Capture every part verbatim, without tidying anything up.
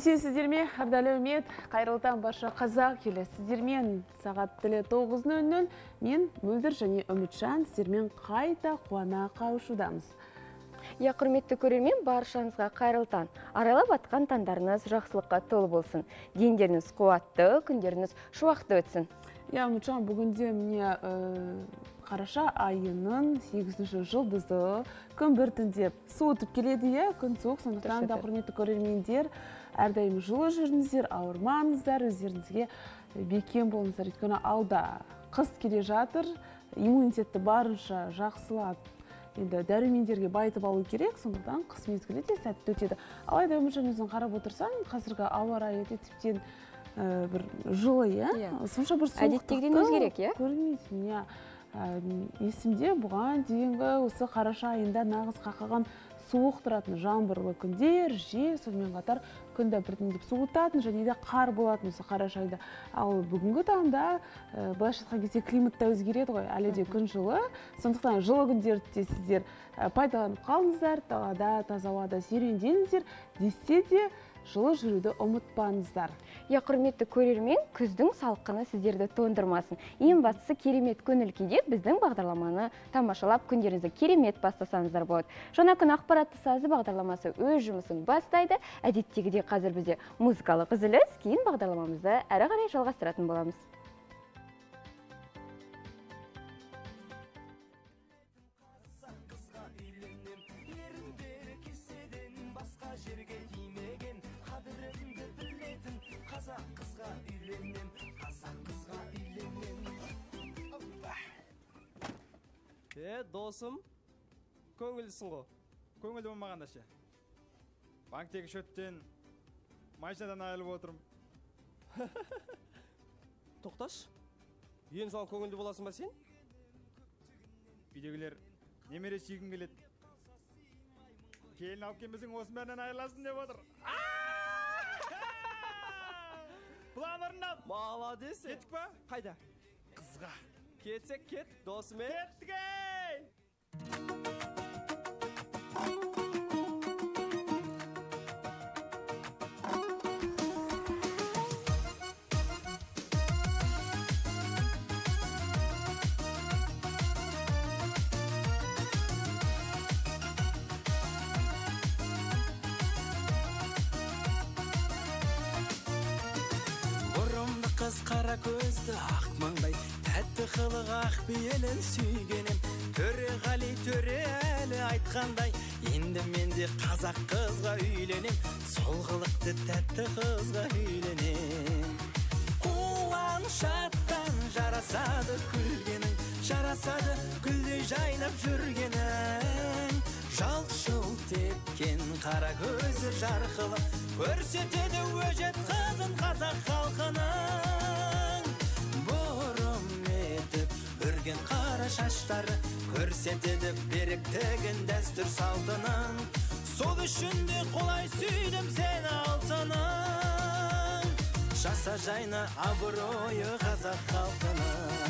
Аман-есенсіздер ме? Ардалы үмет, қайырлы барша қазақ елі. Сіздермен сағат тілі тоғыз нөл нөл мен Мөлдір және Үмітжан сіздермен қайта қуана қауышудамыз. Я құрметті көрермен, баршаңызға қайырлы таң. Арайлап атқан таңдарыңыз жақсылыққа толы болсын. Дендеріңіз қуатты, күндеріңіз шуақты өтсін. Я Үмітжан, бүгінде мне қараша айының сегізінші жылдызы күн біртіндеп суытып келеді, е, күн суық. Сондықтан да құрметті көрермендер, әрдайым жылы жүріңіздер, ауырмаңыздар, өздеріңізге бекем болыңыздар. Өйткені алда қыс келе жатыр, иммунитетті барынша жақсылап, енді дәрумендерге байытып алу керек, сондықтан қыс мезгілі де сәтті өтеді. Алайда Үмітжан, өзің қарап отырсаң, қазіргі ауа райы де тіптен бір жылы, е, сонша бір әдеттегіден өзгерек, е? Көрмейсің, е. Есімде бұған дейінгі осы қараша айында нағыз қақаған суық тұратын жаңбырлы күндер, жел, сонымен қатар күнді біртіндеп суытатын және де қар болатын осы қараша айда. Ал бүгінгі таңда былайша айтқан кезде климат та өзгереді ғой, әлі де күн жылы. Сондықтан жылы күндерді сіздер пайдаланып қалыңыздар, далада таза ауада серуендеңіздер, десе де жылы жүруді ұмытпаңыздар. Я құрметті көрермен, күздің салқыны сіздерді тондырмасын. Ең бастысы керемет көңіл күйде біздің бағдарламаны тамашалап, күндеріңізді керемет бастасаңыздар болады. Жаңа күн ақпаратты сазы бағдарламасы өз жұмысын бастайды. Әдеттегідей қазір бізде музыкалық үзіліс, кейін бағдарламамызды әрі қарай жалғастыратын боламыз. Е, досым, көңілісің ғой? Көңіл болмағанда ше. Банктегі шөттен, машинадан айылып отырым. Тоқташ, ең соған көңілді боласың ба сен? Үйдегілер немере сүйгім келеді. Келін алып келмесең осы бәрінен айыласың деп отыр. План орындап. Маладес. Кеттік па? Қайда? Қызға. Кетсек кет, досым, е? Кеттік, ей! Қара көзді ақ маңдай, тәтті қылық ақ бейелін сүйгенем. Төреғали Төрәлі айтқандай, енді менде қазақ қызға үйленем. Сол қылықты тәтті қызға үйленем. Қуаншақтан жарасады күлгенің, жарасады гүлдей жайнап жүргенің. Жалт-жұлт тепкен қара көзі жарқылып, көрсетеді өжет қызын қазақ халқының. Бұрым етіп үрген қара шаштары, көрсетеді беріктігін дәстүр салтының. Сол үшін де қолай сүйдім сені алтының. Жаса жайна абыройы қазақ халқының.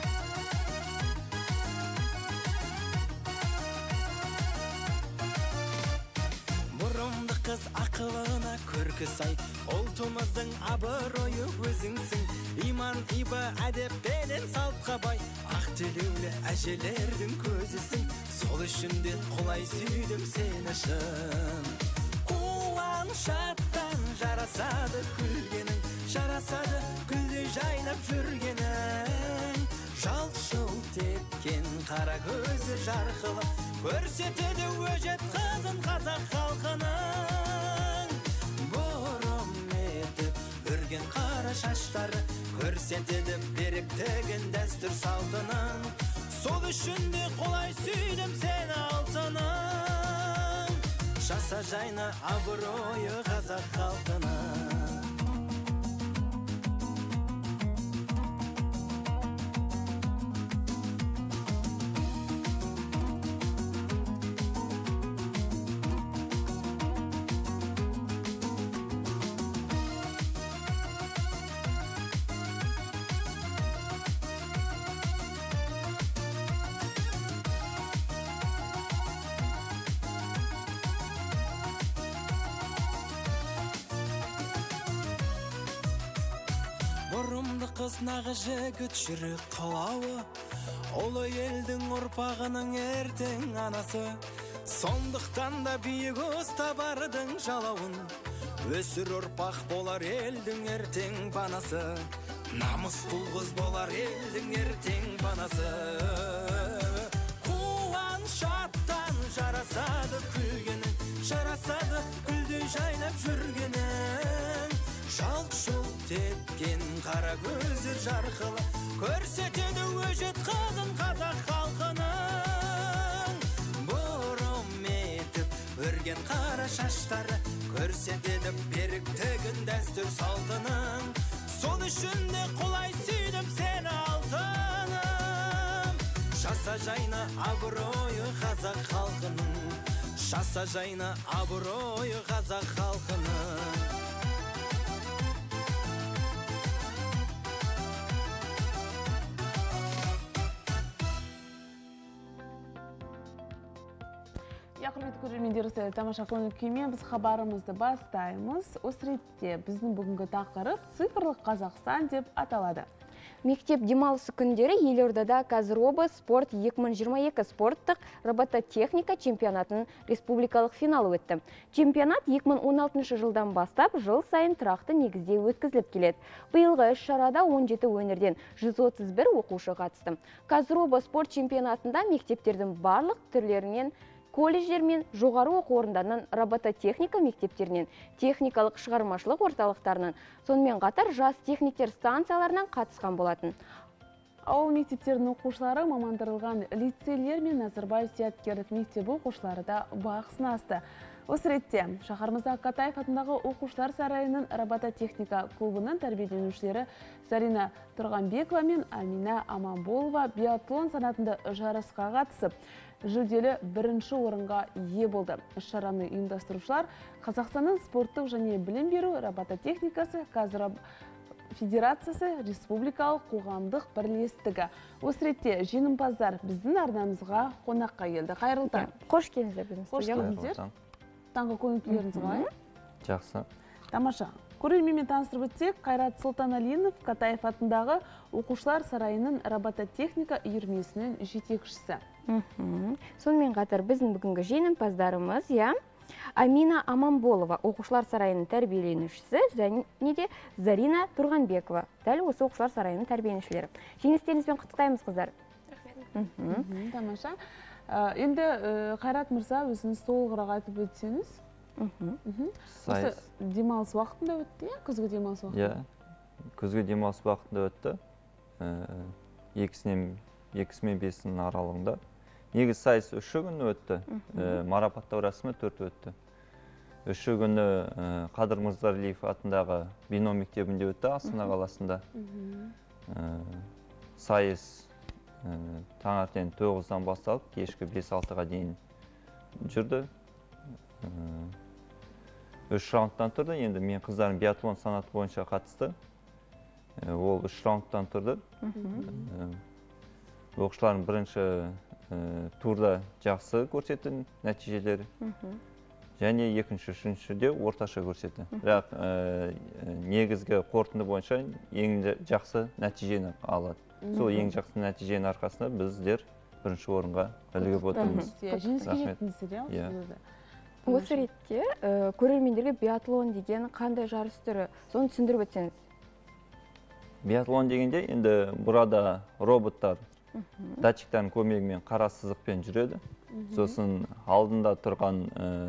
Қыз ақылына көркі сай, ұлтымыздың абыройы өзіңсің. Иман, иба, әдеппенен салтқа бай, ақ телеулі әжелердің көзісің. Сол үшін де қолай сүйдім сені шын. Қуаншақтан жарасады күлгенің, жарасады гүлдей жайнап жүргенің. Жалт-жұлт тепкен қара көзі жарқылып, көрсетеді өжет қызын қазақ халқының. Бұрым етіп үрген қара шаштары, көрсетеді беріктігін дәстүр салтының. Сол үшін де қолай сүйдім сені алтының. Жаса жайна абыройы қазақ халқының. қыз нағы жігіт жүрек қалауы, ұлы елдің ұрпағының ертең анасы. Сондықтан да биік ұста бардың жалауын, өсір ұрпақ болар елдің ертең банасы. Намыстыл қыз болар елдің ертең банасы. Қуан шаттан жарасады күлгенің, жарасады күлдей жайнап жүргенің. Жалт-жұлт еткен қара көзі жарқылы, көрсетеді өжет қызын қазақ халқының. Бұрым етіп өрген қара шаштары, көрсетеді беріктігін дәстүр салтының. Сол үшін де құлай сүйдім сені алтыным. Жаса жайна абыройы қазақ халқының, жаса жайна абыройы қазақ халқының. Құрметті көрермендер, тамаша көңіл күймен біз хабарымызды бастаймыз. Осы ретте біздің бүгінгі тақырып цифрлық Қазақстан деп аталады. Мектеп демалысы күндері елордада Қазробы спорт екі мың жиырма екі спорттық робототехника чемпионатының республикалық финалы өтті. Чемпионат екі мың он алтыншы жылдан бастап жыл сайын тұрақты негізде өткізіліп келеді. Биылғы іс-шарада он жеті өңірден жүз отыз бір оқушы қатысты. Қазробы спорт чемпионатында мектептердің барлық түрлерінен, колледждер мен жоғары оқу орындарынан, робототехника мектептерінен, техникалық шығармашылық орталықтарынан, сонымен қатар жас техниктер станцияларынан қатысқан болатын. Ауыл мектептерінің оқушылары мамандырылған лицейлер мен Назарбаев зияткерлік мектебі оқушылары да бақ сынасты. Осы ретте шаһарымызда Катаев атындағы оқушылар сарайының робототехника клубының тәрбиеленушілері Зарина Тұрғанбекова мен Амина Аманболова биатлон санатында жарысқа қатысып, жүлделі бірінші орынға ие болды. Іс-шараны ұйымдастырушылар Қазақстанның спорттық және білім беру робототехникасы Қазроб Федерациясы республикалық қоғамдық бірлестігі. Осы ретте жеңімпаздар біздің арнамызға қонаққа келді. Қайырлы таң. Қош келдіңіздер біздің Қош келдіңіздер. Таңғы көңіл күйлеріңіз қалай? Жақсы. Тамаша. Көрерменмен таныстырып өтсек, Қайрат Сұлтаналинов Катаев атындағы оқушылар сарайының робототехника үйірмесінің жетекшісі. Сонымен қатар біздің бүгінгі жеңімпаздарымыз, я Амина Аманболова, оқушылар сарайының тәрбиеленушісі, және де Зарина Тұрғанбекова, дәл осы оқушылар сарайының тәрбиеленушілері. Жеңістеріңізбен құттықтаймыз, қыздар. Тамаша. Енді Қайрат мырза, өзіңіз толығырақ айтып өтсеңіз. Осы демалыс уақытында өтті, я? Күзгі демалыс уақытында? Я, күзгі демалыс уақытында өтті. Екісі мен бесінің аралығында. Негіз сайыс үші күні өтті. Марапаттау рәсімі төрт өтті. Үші күні Қадыр Мырзалиев атындағы Бино мектебінде өтті, Астана қаласында. Сайыс таңертең тоғыздан басталып, кешкі бес алтыға дейін жүрді. Үш раундтан тұрды. Енді мен қыздарым биатлон санаты бойынша қатысты. Ол үш раундтан тұрды. Оқушылардың бірінші турда жақсы көрсетті нәтижелері. Және екінші, үшіншіде орташа көрсетті. Бірақ негізгі қорытынды бойынша ең жақсы нәтижені алады. Сол ең жақсы нәтиженің арқасында біздер бірінші орынға ілігіп отырмыз. Жеңіске жеттіңіздер, осы ретте көрермендерге биатлон деген қандай жарыс түрі, соны түсіндіріп өтсеңіз? Биатлон дегенде енді burada роботтар датчиктардың көмегімен қара сызықпен жүреді. Сосын алдында тұрған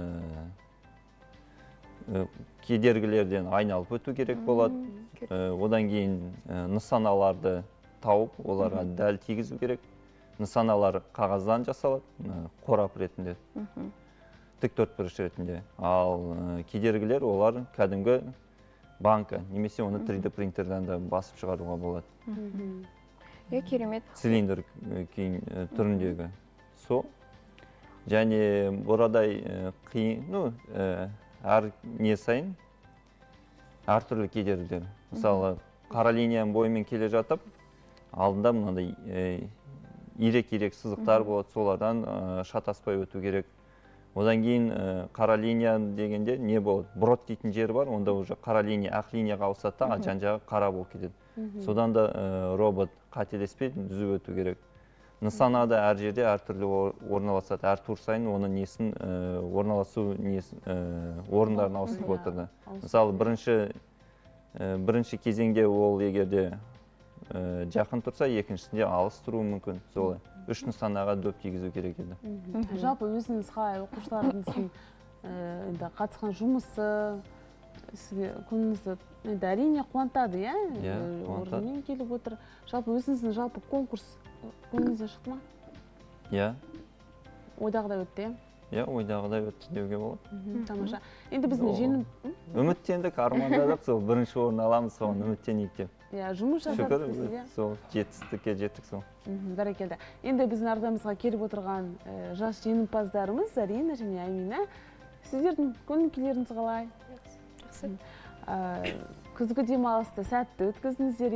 кедергілерден айналып өту керек болады. Одан кейін нысаналарды тауып, оларға дәл тигізу керек. Нысаналар қағаздан жасалады, қорап ретінде, тік төртбұрыш ретінде. Ал кедергілер олар кәдімгі банка, немесе оны три дэ принтерден де басып шығаруға болады. Керемет. Цилиндр түріндегі сол. Және бұрадай қиын, ну, әр не сайын әртүрлі кедергілер. Мысалы, қара линияның бойымен келе жатып, алдында мынандай ирек-ирек сызықтар болады, солардан шатаспай өту керек. Одан кейін қара линия дегенде не болады? Брод дейтін жері бар, онда уже қара линия ақ линияға ауысады да, жан жағы қара болып кетеді. Содан да робот қателеспей түзіп өту керек. Нысанада әр жерде әртүрлі орналасады. Әр тур сайын оның несін орналасу орындарын ауыстырып отырды. Мысалы, бірінші бірінші кезеңде ол егерде жақын тұрса, екіншісінде алыс тұруы мүмкін. Солай. Үш нысанаға дөп тигізу керек еді. Жалпы өзіңіз қалай оқушыларыңыздың қатысқан жұмысы, сізге көңіліңізді әрине қуантады, иә? Иә, қуантады. Орнымен келіп отыр. Жалпы өзіңіздің жалпы конкурс көңіліңізден шықты ма? Иә. Ойдағыдай өтті, иә? Иә, ойдағыдай өтті деуге болады. Тамаша. Енді біздің жеңіп... Үміттендік, армандадық, сол бірінші орын аламыз, соған үміттенейік деп. Иә, жұмыс жасадық дейсіз, иә? Сол жетістікке жеттік сол. Бәрекелді. Енді біздің ардамызға келіп отырған жас жеңімпаздарымыз Зарина және Амина. Сіздердің көңіл-күйлеріңіз қалай? Жақсы. Күзгі демалысты сәтті өткіздіңіздер,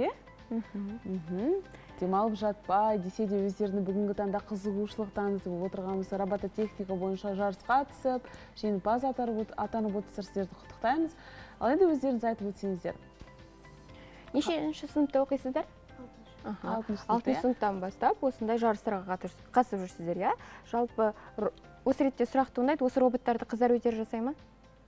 иә? Демалып жатпай, десе де өздерінің бүгінгі таңда қызығушылық танытып отырғанымыз робототехника бойынша жарысқа түсіп, жеңімпаз атанып отырсыздар, сіздерді құттықтаймыз. Ал енді өздеріңіз айтып өтсеңіздер. Нешінші сыныпта оқисыздар? Алтыншы сыныптан бастап осындай жарыстарға қатысып жүрсіздер, иә? Жалпы осы ретте сұрақ туындайды, осы роботтарды қыздар өздері жасай ма?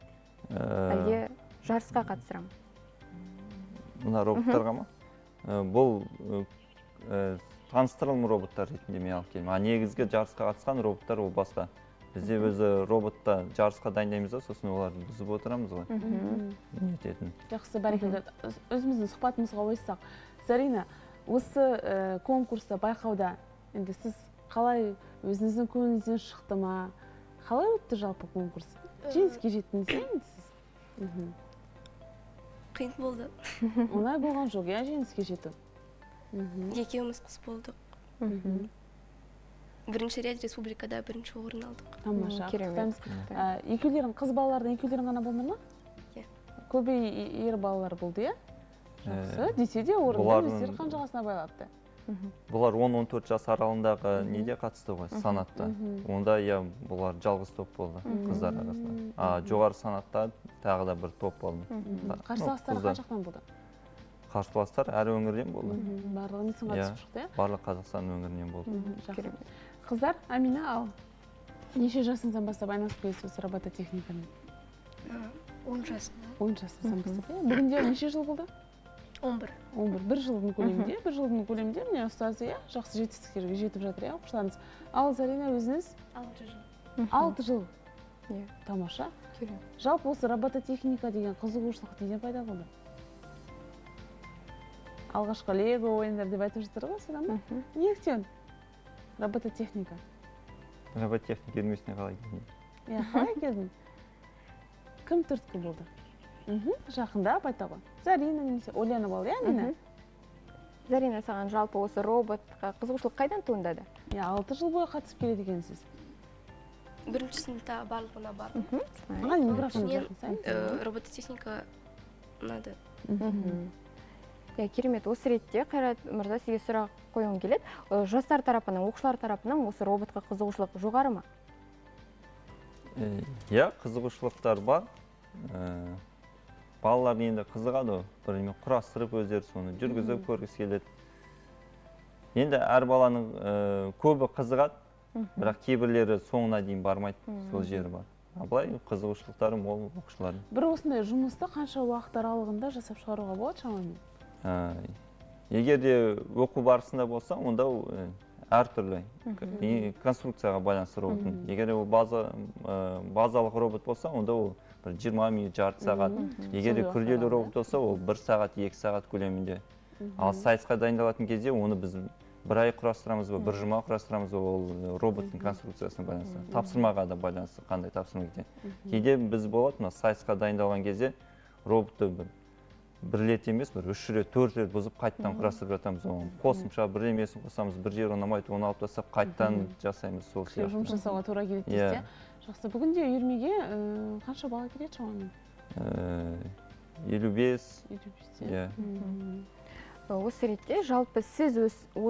Әлде жарысқа қатысыра ма? Мына роботтарға ма? Бұл таныстырылым роботтар ретінде мен алып келдім. А негізгі жарысқа қатысқан роботтар ол басқа. Бізде өзі роботта жарысқа дайындаймыз да, сосын оларды бұзып отырамыз ғой. Нететін. Жақсы, бәрекелді. Өзіміздің сұхбатымызға ойыссақ. Зарина, осы конкурста, байқауда, енді сіз қалай өзіңіздің көңіліңізден шықты ма? Қалай өтті жалпы конкурс? Жеңіске жеттіңіз бе сіз? Қиын болды. Оңай болған жоқ, иә, жеңіске жету? Екеуміз қыз болдық. Бірінші рет республикада бірінші орын алдық. Тамаша, құттықтаймыз. Екеулерің, қыз балалардың екеулерің ғана болды ма? Иә. Көбі ер балалар болды, иә? Жақсы, десе де орынды өздері қанжығасына байлапты. Бұлар он он төрт жас аралығындағы неде қатысты ғой, санатта. Онда иә, бұлар жалғыз топ болды, қыздар арасында. А жоғары санатта тағы да бір топ болды. Қарсыластар қаншақтан болды? Қарсыластар әр өңірден болды. Барлығы несін қатысып шықты, иә? Барлық Қазақстан өңірінен болды. Қыздар, Амина, ал неше жасыңыздан бастап айналысып келесіз осы робототехникамен? он жасымда. он жасыңыздан бастап, иә? Бүгінде неше жыл болды? он бір. он бір. бір жылдың көлемінде, бір жылдың көлемінде міне ұстазы, иә, жақсы жетістіктерге жетіп жатыр, иә, оқушыларыңыз. Ал Зарина, өзіңіз? алты жыл. алты жыл. Иә. Тамаша. Жалпы осы робототехника деген қызығушылық неден пайда болды? Алғашқы лего ойындар деп айтып жатыр ғой, содан ба? Неліктен? Робототехника. Робототехника үйірмесіне қалай келдің? Иә, қалай келдің? Кім түрткі болды? Жақында байта ғой. Зарина немесе ойланып ал, иә, Амина? Зарина, саған жалпы осы роботқа қызығушылық қайдан туындады? Иә, алты жыл бойы қатысып келеді екенсіз. Бірінші сыныпта барлығына бардым. Ағай, микрофон жақын. Робототехника ұнады. Керемет, осы ретте Қайрат мырза сізге сұрақ қойғым келеді. Жастар тарапынан, оқушылар тарапынан осы роботқа қызығушылық жоғары ма? Иә, қызығушылықтар бар. Балалар енді қызығады, бірімен құрастырып өздері соны жүргізіп көргісі келеді. Енді әр баланың көбі қызығады, бірақ кейбірлері соңына дейін бармайды, сол жері бар. Абылай қызығушылықтары мол оқушылардың. Бір осындай жұмысты қанша уақыт аралығында жасап шығаруға болады шамамен? Егер де оқу барысында болса, онда әртүрлі конструкцияға байланысты роботын. Егер ол базалық робот болса, онда ол жиырма минут, жарты сағат. Егер де күрделі робот болса, ол бір сағат, екі сағат көлемінде. Ал сайысқа дайындалатын кезде оны біз бір ай құрастырамыз ба, бір жұма құрастырамыз ба, ол роботтың конструкциясына байланысты. Тапсырмаға да байланысты, қандай тапсырма екен. Кейде біз болады, мына сайысқа дайындалған кезде роботты бір рет емес, бір үш рет, төрт рет бұзып қайттан құрастырып жатамыз. Қосымша бір емесін қосамыз, бір жер ұнамайды, оны алып тастап қайттан жасаймыз сол сияқты. Жұмыс жасауға тура келеді дейсіз, жақсы. Бүгінде үйірмеге қанша бала келеді шамамен? елу бес. Осы ретте жалпы сіз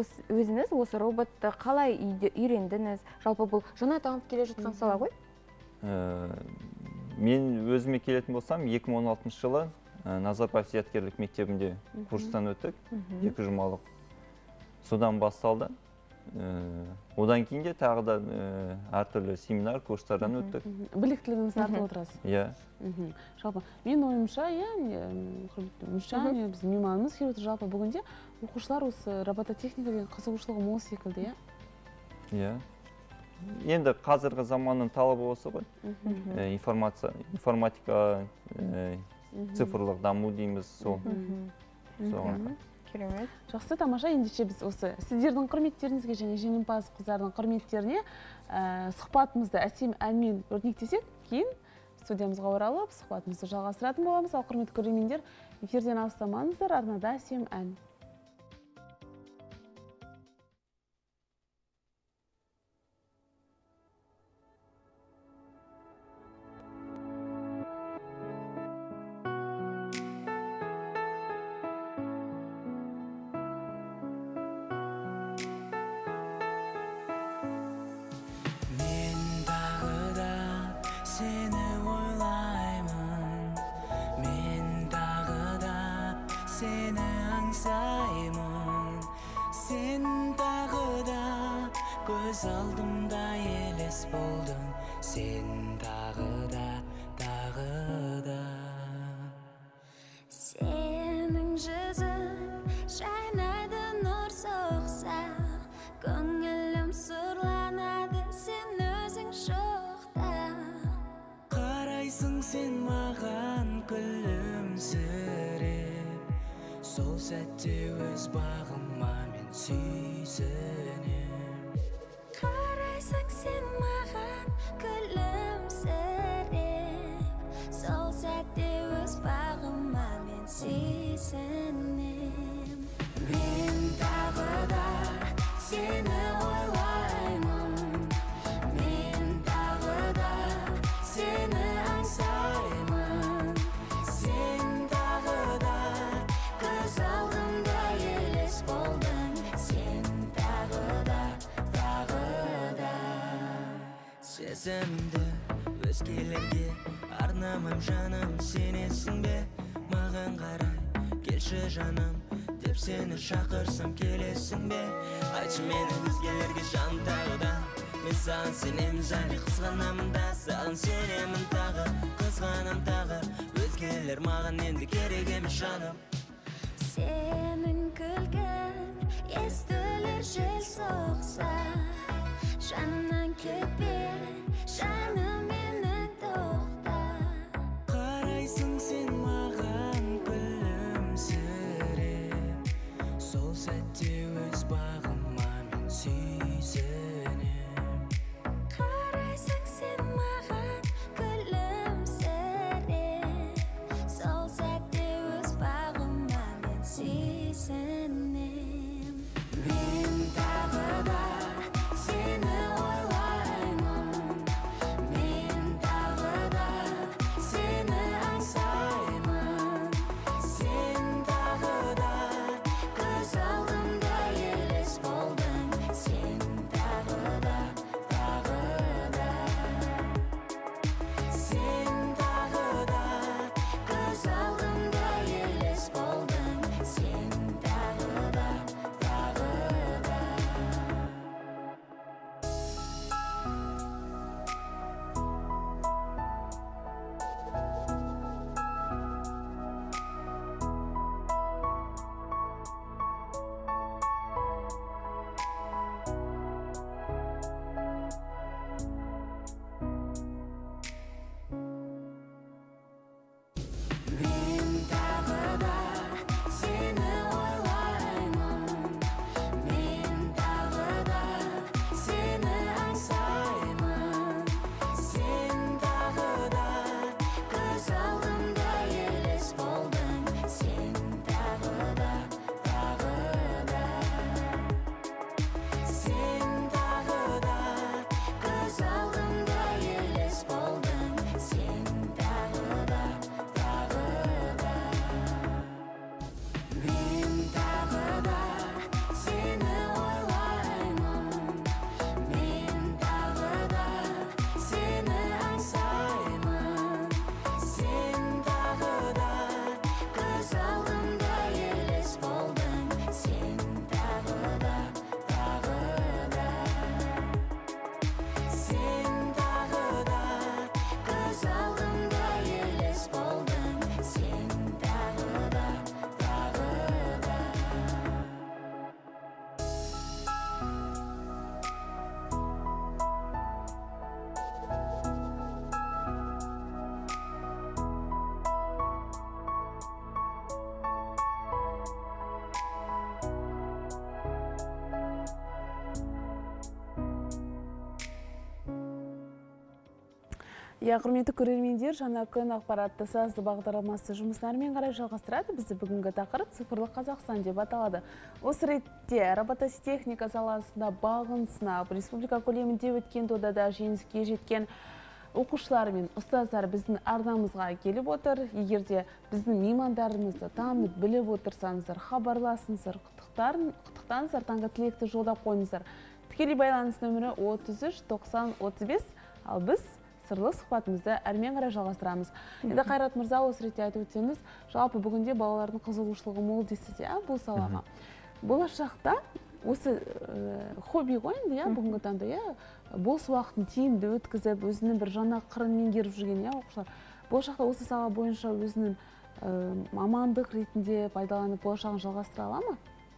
өзіңіз осы роботты қалай үйрендіңіз? Жалпы бұл жаңа дамып келе жатқан сала ғой? Мен өзіме келетін болсам, екі мың он алтыншы жылы Назарбаев зияткерлік мектебінде курстан өттік, екі жұмалық. Содан басталды. Одан кейін де тағы да әртүрлі семинар, курстардан өттік. Біліктілігіңізді артып отырасыз? Иә. Жалпы, мен ойымша, біз мейманымыз келіп отыр, жалпы бүгінде оқушылар осы робототехникаға қызығушылығы мол секілді, иә? Енді қазіргі заманның талабы осы ғой. Информатика, цифрлық даму дейміз сол. Керемет. Жақсы, тамаша. Ендеше біз осы сіздердің құрметтеріңізге және жеңімпаз қыздардың құрметтеріне сұхбатымызды әсем әнмен өрнектесек, кейін студиямызға оралып, сұхбатымызды жалғастыратын боламыз. Ал құрметті көрермендер, эфирден алыстамаңыздар, арнада әсем ән. Көз алдымда елес болдың, сен тағы да, тағы да. Сенің жүзің жайнайды нұр соқса, көңілім сұрланады, сен өзің жоқта. Қарайсың сен маған күлімсіреп, сол сәтте өз бағыма мен сүйсінем. Қарайсың сен маған күлімсіреп, сол сәтте өз бағыма мен сүйсінем. Мен тағы да сені ойлаймын, мен тағы да сені аңсаймын, сен тағы да көз алдымда елес болдың, сен тағы да. Сезімімді өзгелерге арнамам жаным, сенесің бе маған қарай, келші жаным деп сені шақырсам келесің бе? Айтшы мені өзгелерге жан тағы да, мен саған сенемін және қызғанамын да, саған сенемін тағы, қызғанам тағы, өзгелер маған енді керек емес жаным. Сенің күлгін естілер жел соқса, жанымнан кетпе, жаным менің тоқта. Қарайсың сен маған күлімсіреп, сол сәтте өз бағыма мен сүйсінем. Қарайсың сен маған күлімсіреп, сол сәтте өз бағыма мен сүйсінем. Мен тағы да сені ойлаймын, Я құрметті көрермендер, жаңа күн ақпаратты сазды бағдарламасы жұмыстарымен қарай жалғастырады. Бізді бүгінгі тақырып цифрлық Қазақстан деп аталады. Осы ретте робототехника саласында бағын сынап, республика көлемінде өткен додада жеңіске жеткен оқушылар мен ұстаздар біздің арнамызға келіп отыр. Егерде біздің меймандарымызды танып біліп отырсаңыздар, хабарласыңыздар, құттықтаңыздар, таңғы тілекті жолдап қойыңыздар. Тікелей байланыс нөмірі отыз үш тоқсан отыз бес, ал біз сырлы сұхбатымызды әрмен қарай жалғастырамыз. Енді Қайрат мырза, осы ретте айтып өтсеңіз, жалпы бүгінде балалардың қызығушылығы мол дейсіз, иә, бұл салаға. Болашақта осы хобби ғой енді, иә, бүгінгі таңда, иә, бос уақытын тиімді өткізіп, өзінің бір жаңа қырын меңгеріп жүрген, иә, оқушылар. Болашақта осы сала бойынша өзінің мамандық ретінде пайдаланып болашағын жалғастыра ала ма?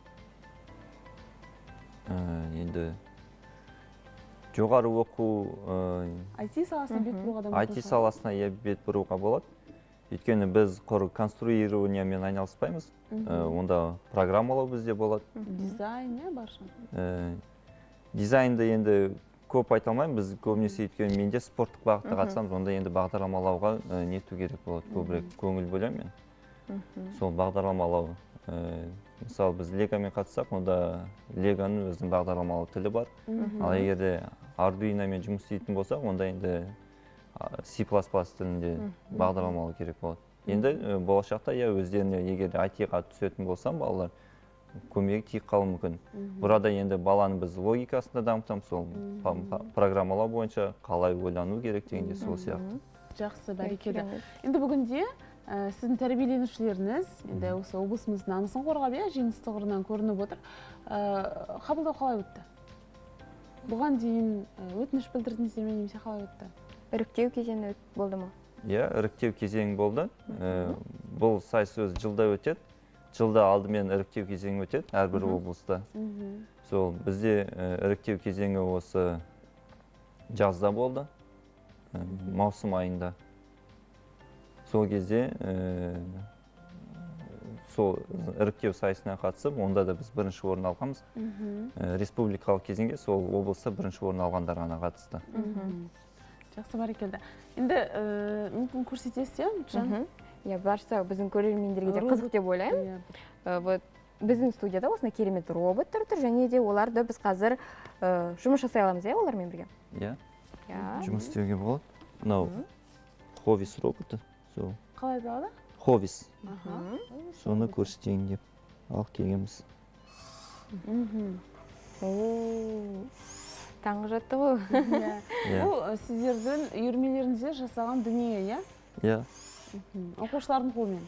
Енді жоғары оқу ай ти саласына бет бұруға да ай ти саласына бет бұруға болады. Өйткені біз құр конструированиямен айналыспаймыз. Онда программалау бізде болады. Дизайн, не барша? Дизайнды енді көп айта алмаймын. Біз көбінесе өйткені менде спорттық бағытта қатысамыз, онда енді бағдарламалауға нету керек болады. Көбірек көңіл бөлемін мен. Сол бағдарламалау. Мысалы, біз легамен қатысақ, онда леганың өзінің бағдарламалы тілі бар. Ал егерде ардуиномен жұмыс істейтін болсақ, онда енді си плас плас тілінде бағдарламалы керек болады. Енді болашақта я өздеріне егер ай ти-ға түсетін болсам, балалар көмегі тиіп қалуы мүмкін. Burada енді баланы біз логикасында дамытамыз, сол программалау бойынша қалай ойлану керек дегенде сол сияқты. Жақсы, бәрекелді. Енді бүгінде сіздің тәрбиеленушілеріңіз, енді осы облысымыздың намысын қорғап, жеңіс тұғырынан көрініп отыр. Қабылдау қалай өтті? Бұған дейін өтініш білдірдіңіздер ме, немесе қалай өтті? Іріктеу кезеңі болды ма? Иә, іріктеу кезеңі болды. Бұл сайыс өз жылда өтеді. Жылда алдымен іріктеу кезеңі өтеді, әрбір облыста. Сол бізде іріктеу кезеңі осы жазда болды, маусым айында. Сол кезде сол іріктеу сайысына қатысып, онда да біз бірінші орын алғанбыз. Республикалық кезеңге сол облыста бірінші орын алғандар ғана қатысты. Жақсы, бәрекелді. Енді мүмкін көрсетесіз, Жан? Я барша біздің көрермендерге де қызық деп ойлаймын. Біздің студияда осындай керемет роботтар тұр, және де оларды біз қазір жұмыс жасай аламыз, иә, олармен бірге? Иә, жұмыс істеуге болады. Мынау Ховис роботы. Қалай далада? Ховис. Соны көрсетейін деп алып келгенбіз. Таңғы жатты ғой. Бұл сіздердің үйірмелеріңізде жасаған дүние, иә? Иә. Оқушылардың қолымен?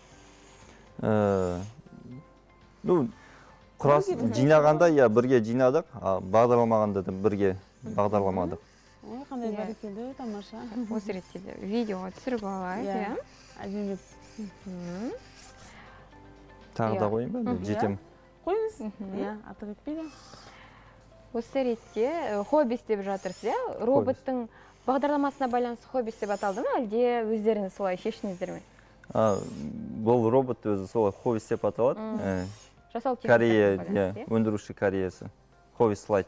Құрас жинағанда бірге жинадық, бағдарламағанда да бірге бағдарламадық. Ой, қандай бәрекелді, тамаша. Осы ретте видеоға түсіріп алайық, иә? Әдемеп. Тағы да қойын ба? Жетем. Қойыңыз? Иә, артық етпейді. Осы ретте хоббис деп жатырсыз, иә? Роботтың бағдарламасына байланысты хоббис деп аталды ма, әлде өздеріңіз солай шештіңіздер ме? Бұл робот өзі солай хоббис деп аталады. Корея, өндіруші Кореясы. Хоббис слайд.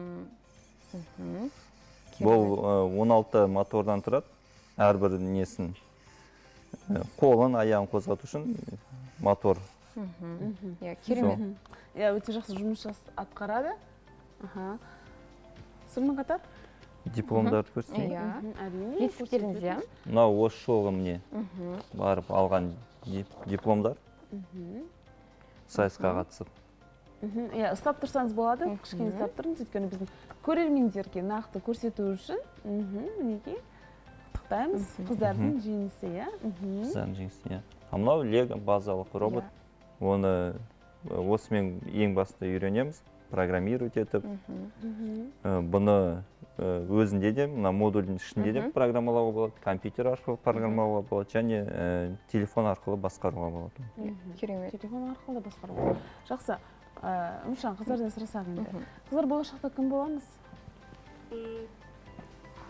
Бұл он алты мотордан тұрады, әрбір несін қолын, аяғын қозғату үшін мотор. Керемет. Өте жақсы жұмыс атқарады. Сонымен қатар? Дипломдарды көрсетейін. Жетістіктеріңіз, иә? Мынау осы жолғы міне барып алған дипломдар. Сайысқа қатысып. Ұстап тұрсаңыз болады, кішкене ұстап тұрыңыз, өйткені біздің көрермендерге нақты көрсету үшін, мінекей, құттықтаймыз, қыздардың жеңісі, иә? Қыздардың жеңісі, иә. Мынау лего базалық робот. Оны осымен ең басында үйренеміз, программировать етіп. Бұны өзінде де, мына модульдің ішінде де программалауға болады, компьютер арқылы программалауға болады, және телефон арқылы басқаруға болады. Керемет. Телефон арқылы да басқаруға. Жақсы. Үмітжан, қыздардан сұрасақ енді. Қыздар болашақта кім боламыз?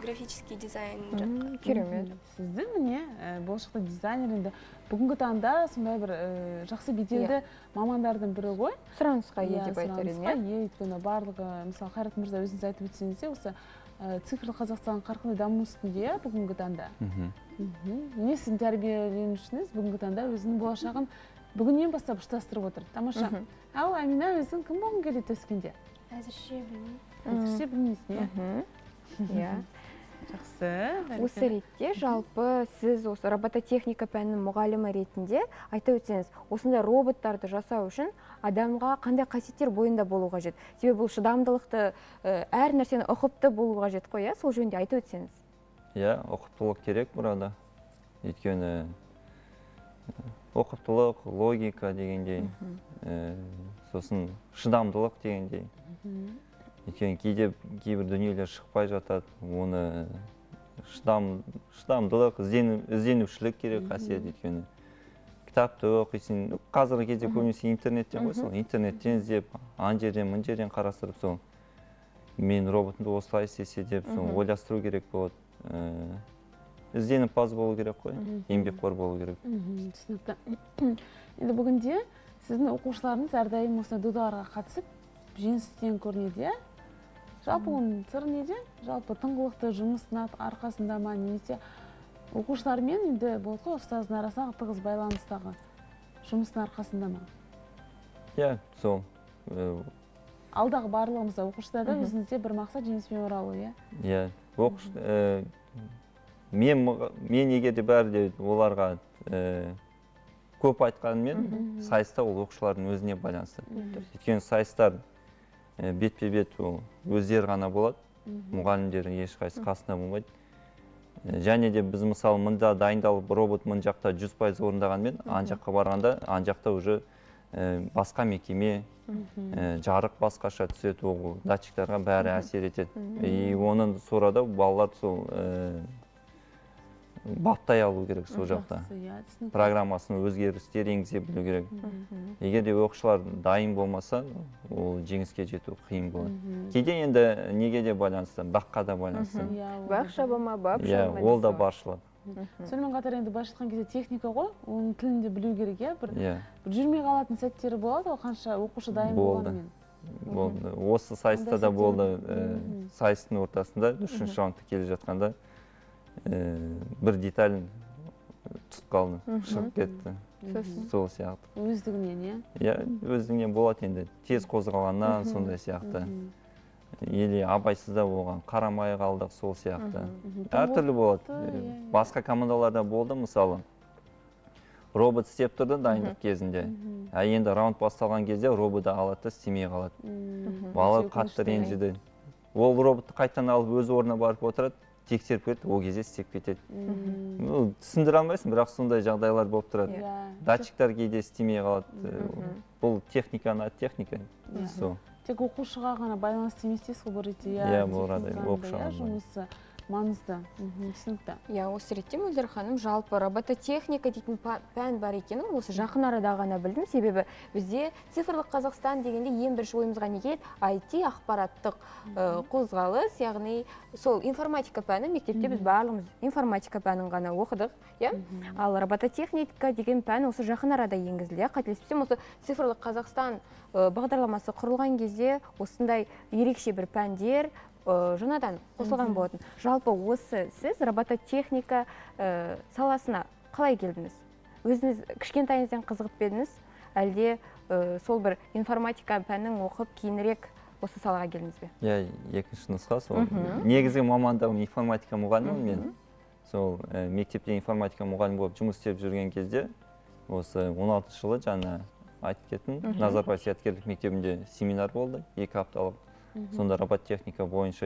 графический дизайн. Керемет. Сіздің міне болашақта дизайнер енді бүгінгі таңда сондай бір жақсы беделді мамандардың бірі ғой. Сұранысқа ие деп айтар едім, иә? Ие, өйткені барлығы, мысалы Қайрат мырза өзіңіз айтып өтсеңіз де, осы цифрлы Қазақстан қарқынды даму үстінде бүгінгі таңда. Не сіздің тәрбиеленушіңіз бүгінгі таңда өзінің болашағын бүгіннен бастап ұштастырып отыр. Тамаша. Ал Амина өзің кім болғың келеді өскенде? Әзірше білмеймін. Әзірше білмейсің, иә? Жақсы. Осы ретте жалпы сіз осы робототехника пәнінің мұғалімі ретінде айта өтсеңіз, осындай роботтарды жасау үшін адамға қандай қасиеттер бойында болу қажет? Себебі бұл шыдамдылықты, әр нәрсені ұқыпты болу қажет қой, иә? Сол жөнінде айта өтсеңіз. Иә, ұқыптылық керек burada. Өйткені ұқыптылық, логика дегендей, сосын шыдамдылық дегендей. Өйткені кейде кейбір дүниелер шықпай жатады, оны шыдамдылық, ізденушілік керек қасиет. Өйткені кітапты оқисың, қазіргі кезде көбінесе интернеттен ғой, сол интернеттен іздеп, ан жерден, мын жерден қарастырып, сол мен роботымды осылай істесе деп, сол ойластыру керек болады. Ізденіп баз болу керек қой, еңбекқор болу керек. Түсінікті. Енді бүгінде сіздің оқушыларыңыз әрдайым осындай додаларға қатысып, жеңістен көрінеді, иә? Жалпы оның сыры неде? Жалпы тыңғылықты жұмыстың арқасында ма, немесе оқушылармен енді болды ғой, ұстаздың арасындағы тығыз байланыстағы жұмыстың арқасында ма? Иә, сол. Алдағы барлығымызда оқушыларда өзіңізде бір мақсат жеңіспен оралу, иә? Иә, оқуш мен егер де бәрі де оларға көп айтқанымен, сайыста ол оқушылардың өзіне байланысты. Өйткені сайыстар бетпе-бет өздері ғана болады, мұғалімдер ешқайсысы қасында болмайды. Және де біз мысалы мында дайындалып робот мын жақта жүз пайыз орындағанмен, ан жаққа барғанда, ан жақта уже басқа мекеме, жарық басқаша түседі, ол датчиктарға бәрі әсер етеді. И оның сорада балалар сол баптай алу керек сол жақта. Программасын өзгерістер енгізе білу керек. Егер де оқушылар дайын болмаса, ол жеңіске жету қиын болады. Кейде енді неге де байланысты, баққа да байланысты. Бақ шабама, бап шабама. Иә, ол да баршылық. Сонымен қатар енді былайша айтқан кезде техника ғой, оның тілін де білу керек, иә? Бір жүрмей қалатын сәттері болады, ол қанша оқушы дайын болғанымен. Болды. Осы сайыста да болды, сайыстың ортасында, үшінші раундта келе жатқанда бір деталін түсіп қалды, шығып кетті. Сол сияқты. Өздігінен, иә? Иә, өздігінен болады енді. Тез қозғалғаннан сондай сияқты. Или абайсызда болған, қарамай қалдық сол сияқты. Әртүрлі болады. Басқа командаларда болды, мысалы, робот істеп тұрды дайындық кезінде. А енді раунд басталған кезде роботты алады да істемей қалады. Бала қатты ренжіді. Ол роботты қайтадан алып өз орнына барып отырады, тексеріп кетті, ол кезде істеп кетеді. Түсіндіре алмайсың, бірақ сондай жағдайлар болып тұрады. Датчиктар кейде істемей қалады. Бұл техниканы, техника. Тек оқушыға ғана байланысты емес дейсіз ғой, бұл ретте. Иә, бұл ретте оқушыға жұмысы маңызды. Түсінікті. Иә, осы ретте Мөлдір ханым, жалпы робототехника дейтін пән бар екенін осы жақын арада ғана білдім. Себебі бізде цифрлық Қазақстан дегенде ең бірінші ойымызға не келеді? ай ти ақпараттық қозғалыс, яғни сол информатика пәні, мектепте біз барлығымыз информатика пәнін ғана оқыдық. Ал робототехника деген пән осы жақын арада енгізілді. Қателеспесем, осы цифрлық Қазақстан бағдарламасы құрылған кезде осындай ерекше бір пәндер жаңадан қосылған болатын. Жалпы осы сіз робототехника саласына қалай келдіңіз? Өзіңіз кішкентайыңыздан қызығып бедіңіз, әлде сол бір информатика пәнін оқып кейінірек осы салаға келдіңіз бе? Иә, екінші нұсқа сол. Негізгі мамандығым информатика мұғалімі мен. Сол мектепте информатика мұғалім болып жұмыс істеп жүрген кезде, осы он алтыншы жылы жаңа айтып кеттім, Назарбаев зияткерлік мектебінде семинар болды, екі апталық. Сонда робототехника бойынша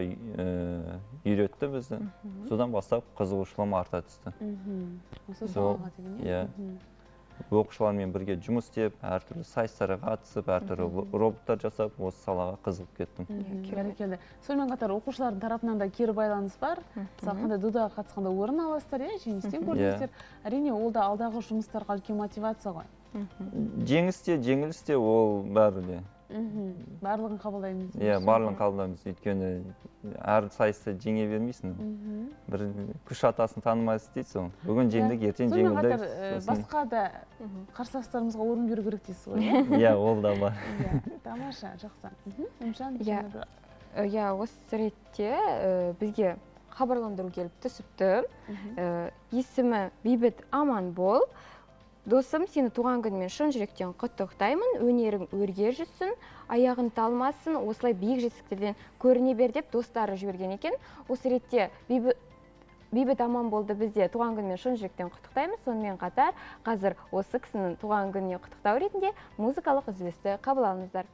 үйретті бізді. Содан бастап қызығушылығым арта түсті. Осы салаға деген, иә? Оқушылармен бірге жұмыс істеп, әртүрлі сайыстарға қатысып, әртүрлі роботтар жасап, осы салаға қызығып кеттім. Бәрекелді. Сонымен қатар оқушылардың тарапынан да кері байланыс бар. Мысалы, қандай додаға қатысқанда орын аласыздар, иә, жеңістен көрдіңіздер. Әрине, ол да алдағы жұмыстарға үлкен мотивация ғой. Жеңіс те, жеңіліс те ол бәрі де. Барлығын қабылдаймыз. Иә, барлығын қабылдаймыз. Өйткені әр сайысты жеңе бермейсің. Бір күш атасын танымайсыз дейсің. Бүгін жеңдік, ертең жеңілді. Басқа да қарсыластарымызға орын беру керек дейсіз ғой. Иә, ол да бар. Тамаша, жақсы. Өмшан, иә, осы ретте бізге хабарландыру келіп түсіпті. Есімі Бейбіт Аманбол. Досым, сені туған күнмен шын жүректен құттықтаймын, өнерің өрге жүрсін, аяғын талмасын, осылай биік жетістіктерден көріне бер деп достары жіберген екен. Осы ретте Бейбіт Аманболды бізде туған күнмен шын жүректен құттықтаймыз. Сонымен қатар, қазір осы кісінің туған күніне құттықтау ретінде музыкалық үзілісті қабыл алыңыздар.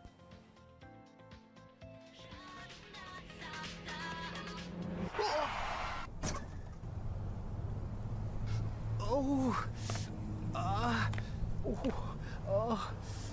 Ah, oh, oh.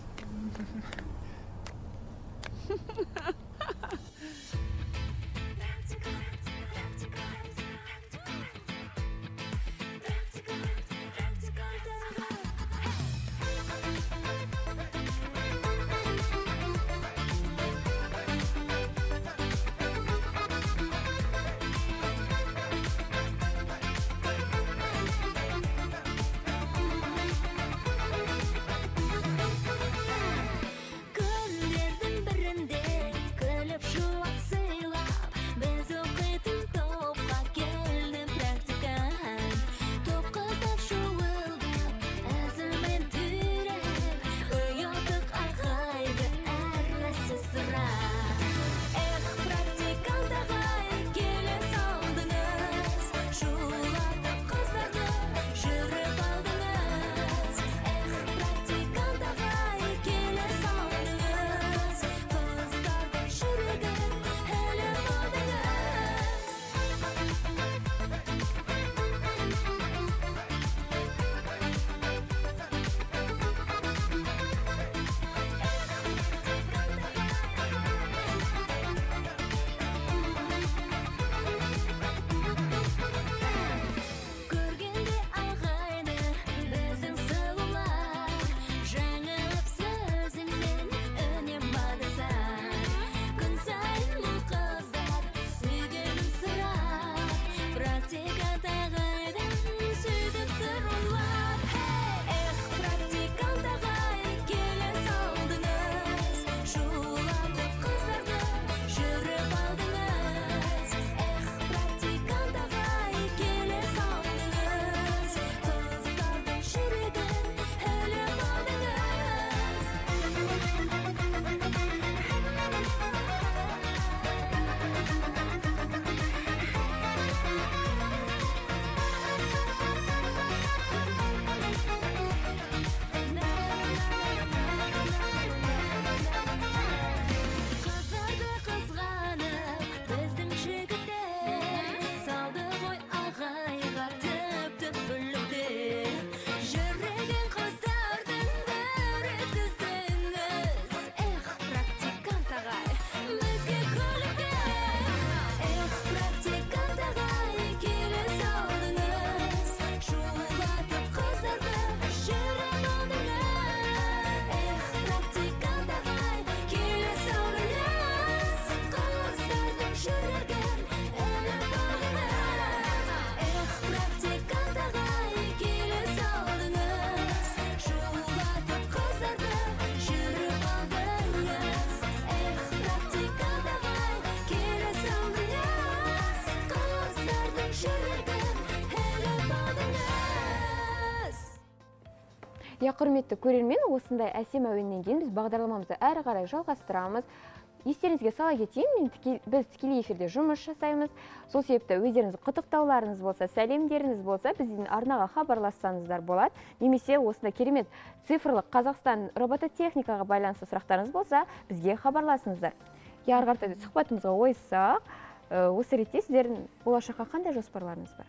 Я құрметті көрермен, осындай әсем әуеннен кейін біз бағдарламамызды әрі қарай жалғастырамыз. Естеріңізге сала кетейін, біз тікелей эфирде жұмыс жасаймыз. Сол себепті өздеріңіз құттықтауларыңыз болса, сәлемдеріңіз болса, біздің арнаға хабарлассаңыздар болады. Немесе осында керемет цифрлық Қазақстан робототехникаға байланысты сұрақтарыңыз болса, бізге хабарласыңыздар. Ары қарай сұхбатымызға ойыссақ, осы ретте сіздердің болашаққа қандай жоспарларыңыз бар?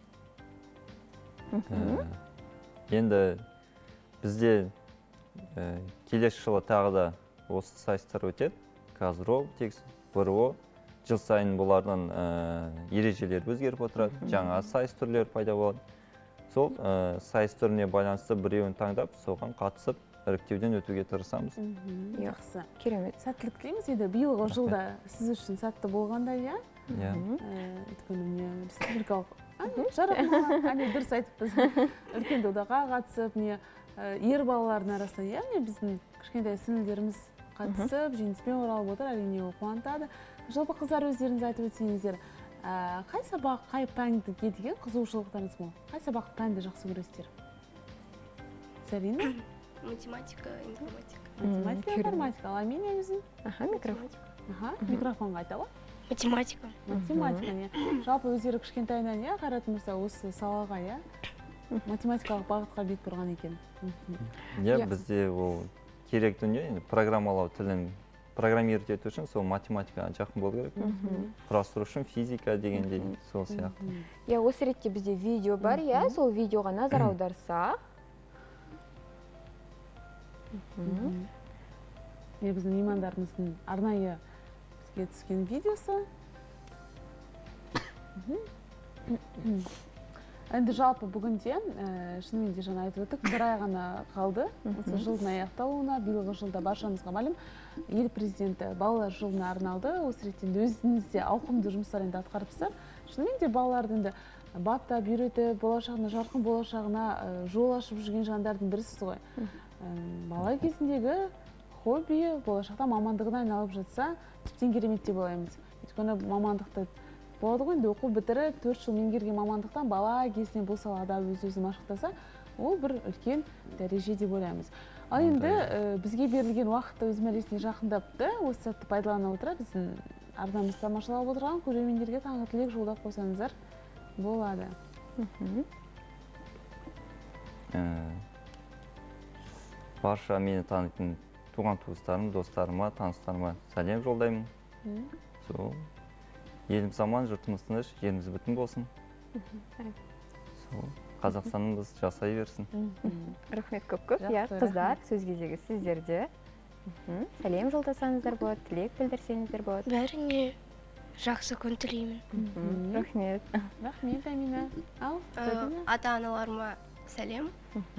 Енді бізде келесі жылы тағы да осы сайыстар өтеді. Қазір текст БРО жыл сайын бұлардың ережелер өзгеріп отырады, жаңа сайыс түрлері пайда болады. Сол сайыс түріне байланысты біреуін таңдап, соған қатысып, іріктеуден өтуге тырысамыз. Жақсы. Керемет. Сәттілік тілейміз. Енді биылғы жылда сіз үшін сәтті болғандай, иә? Иә. Өйткені міне республикалық жарықма, әне дұрыс айтыппыз. Үлкен додаға қатысып, міне ер балалардың арасында, яғни біздің кішкентай сіңілдеріміз қатысып, жеңіспен оралып отыр, әрине ол қуантады. Жалпы қыздар өздеріңіз айтып өтсеңіздер, қай сабақ, қай пәнді деген қызығушылықтарыңыз мол? Қай сабақ пәнді жақсы көресіздер? Сарина? Математика, информатика. Математика, информатика. Ал Амина өзің? Аха, микрофон. Аха, микрофонға айталы. Математика. Математика, не? Жалпы өздері кішкентайынан, иә, Қайрат мырза осы салаға, иә, математикалық бағытқа бет бұрған екен. Иә, бізде ол керек дүние, енді программалау тілін программировать ету үшін сол математикаға жақын болу керек. Құрастыру үшін физика дегендей сол сияқты. Иә, осы ретте бізде видео бар, иә, сол видеоға назар аударсақ. Е, біздің меймандарымыздың арнайы бізге түскен видеосы. Енді жалпы бүгінде, шынымен де жаңа айтып өттік, бір ай ғана қалды. Осы жылдың аяқталуына, биылғы жылда баршамызға мәлім, ел президенті балалар жылына арналды. Осы реттен өзіңізде ауқымды жұмыстар енді атқарыпсыздар. Шынымен де балаларды енді баптап, үйретіп, болашағына, жарқын болашағына жол ашып жүрген жандардың бірісіз ғой. Бала кезіндегі хобби болашақта мамандығына айналып жатса, тіптен керемет деп ойлаймыз. Өйткені мамандықты болады ғой, енді оқу бітіріп, төрт жыл меңгерген мамандықтан бала кезінен бұл салада өз-өзі машықтаса, ол бір үлкен дәреже деп ойлаймыз. Ал енді бізге берілген уақытты өз мәресіне жақындапты, осы сәтті пайдалана отыра біздің арнамызды тамашалап отырған көрермендерге таңғы тілек жолдап қойсаңыздар болады. Барша мені танитын туған туыстарым, достарыма, таныстарыма сәлем жолдаймын. Сол еліміз аман, жұртымыз тыныш, жеріміз бүтін болсын. Сол Қазақстанымыз жасай берсін. Рахмет көп-көп. Иә, қыздар, сөз кезегі сіздерде. Сәлем жолдасаңыздар болады, тілек білдірсеңіздер болады. Бәріңе жақсы күн тілеймін. Рахмет. Рахмет, Амина. Ал, ата-аналарыма сәлем.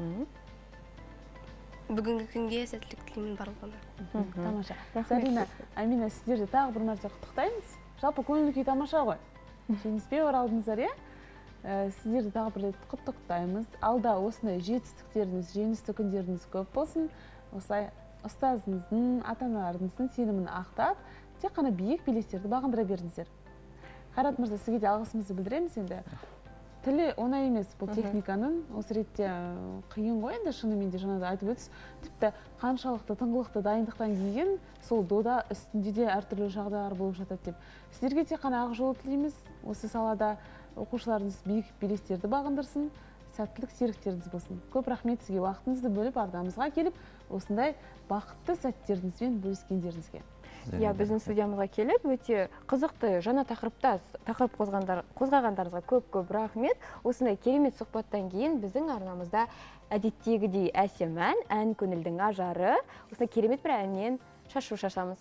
Бүгінгі күнге сәттілік тілеймін барлығына. Тамаша. Сарина, Амина, сіздерді тағы бір мәрте құттықтаймыз. Жалпы көңіл күй тамаша ғой. Жеңіспен оралдыңыздар, иә? Сіздерді тағы бір рет құттықтаймыз. Алда осындай жетістіктеріңіз, жеңісті күндеріңіз көп болсын. Осылай ұстазыңыздың, ата-аналарыңыздың сенімін ақтап, тек қана биік белестерді бағындыра беріңіздер. Қайрат мырза, сізге де алғысымызды білдіреміз енді. Тілі оңай емес бұл техниканың, осы ретте қиын ғой енді, шынымен де жаңада айтып өтсіз. Тіпті қаншалықты тыңғылықты дайындықтан кейін сол дода үстінде де әртүрлі жағдайлар болып жатады деп. Сіздерге тек қана ақ жол тілейміз, осы салада оқушыларыңыз биік белестерді бағындырсын, сәттілік серіктеріңіз болсын. Көп рахмет сізге уақытыңызды бөліп арнамызға келіп, осындай бақытты сәттеріңізбен бөліскендеріңізге. Иә, біздің студиямызға келіп, өте қызықты жаңа тақырыпта тақырып қозғағандарыңызға көп-көп рахмет. Осындай керемет сұхбаттан кейін біздің арнамызда әдеттегідей әсем ән, ән көңілдің ажары, осындай керемет бір әннен шашу шашамыз.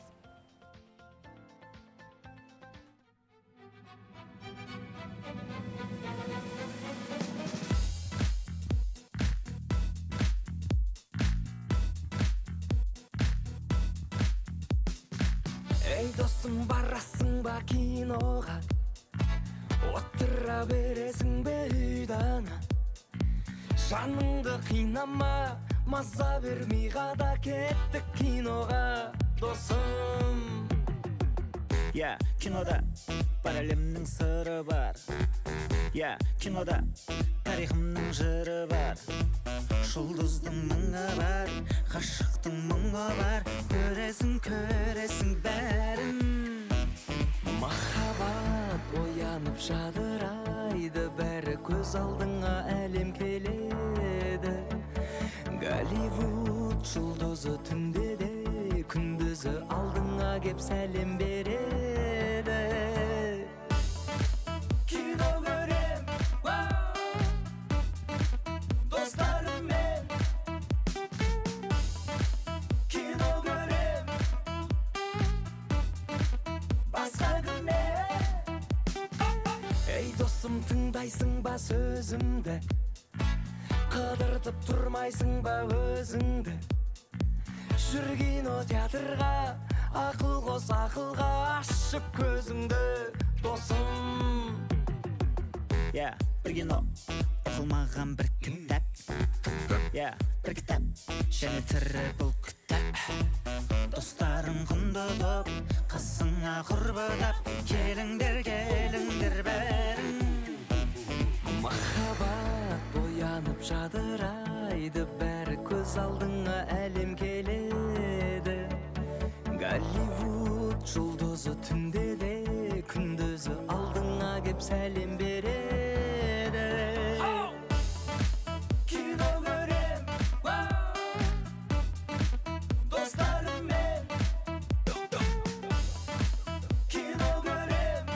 Ей досым, барасың ба киноға, отыра бересің бе үйдана. Жаныңды қинама, маза бермей қада кеттік киноға, досым. Я, кинода бар әлемнің сыры бар. Я, кинода тарихымның жыры бар. Жұлдыздың мұңы бар, ғашықтың мұңы бар. Көресің, көресің бәрін. Махаббат оянып жадырайды, бәрі көз алдыңа әлем келеді. Голливуд жұлдызы түнде де, күндізі алдыңа кеп сәлем береді. Кино көрем, достарыммен. Кино көрем, басқа күнмен. Ей досым, тыңдайсың ба сөзімді, қыдыртып тұрмайсың ба өзіңді. жүр кинотеатрға, ақыл қос ақылға, ашып көзіңді досым. Я, бір кино, оқылмаған бір кітап. Я, бір кітап, және тірі бұл кітап. Достарың құнды доп, қасыңа құрбыдап, келіңдер, келіңдер бәрің. Махаббат оянып жадырайды, бәрі көз алдыңа әлем келеді. Голливуд жұлдызы түнде де, күндізі алдыңа кеп сәлем береді. Кино көрем, достарыммен. Кино көрем,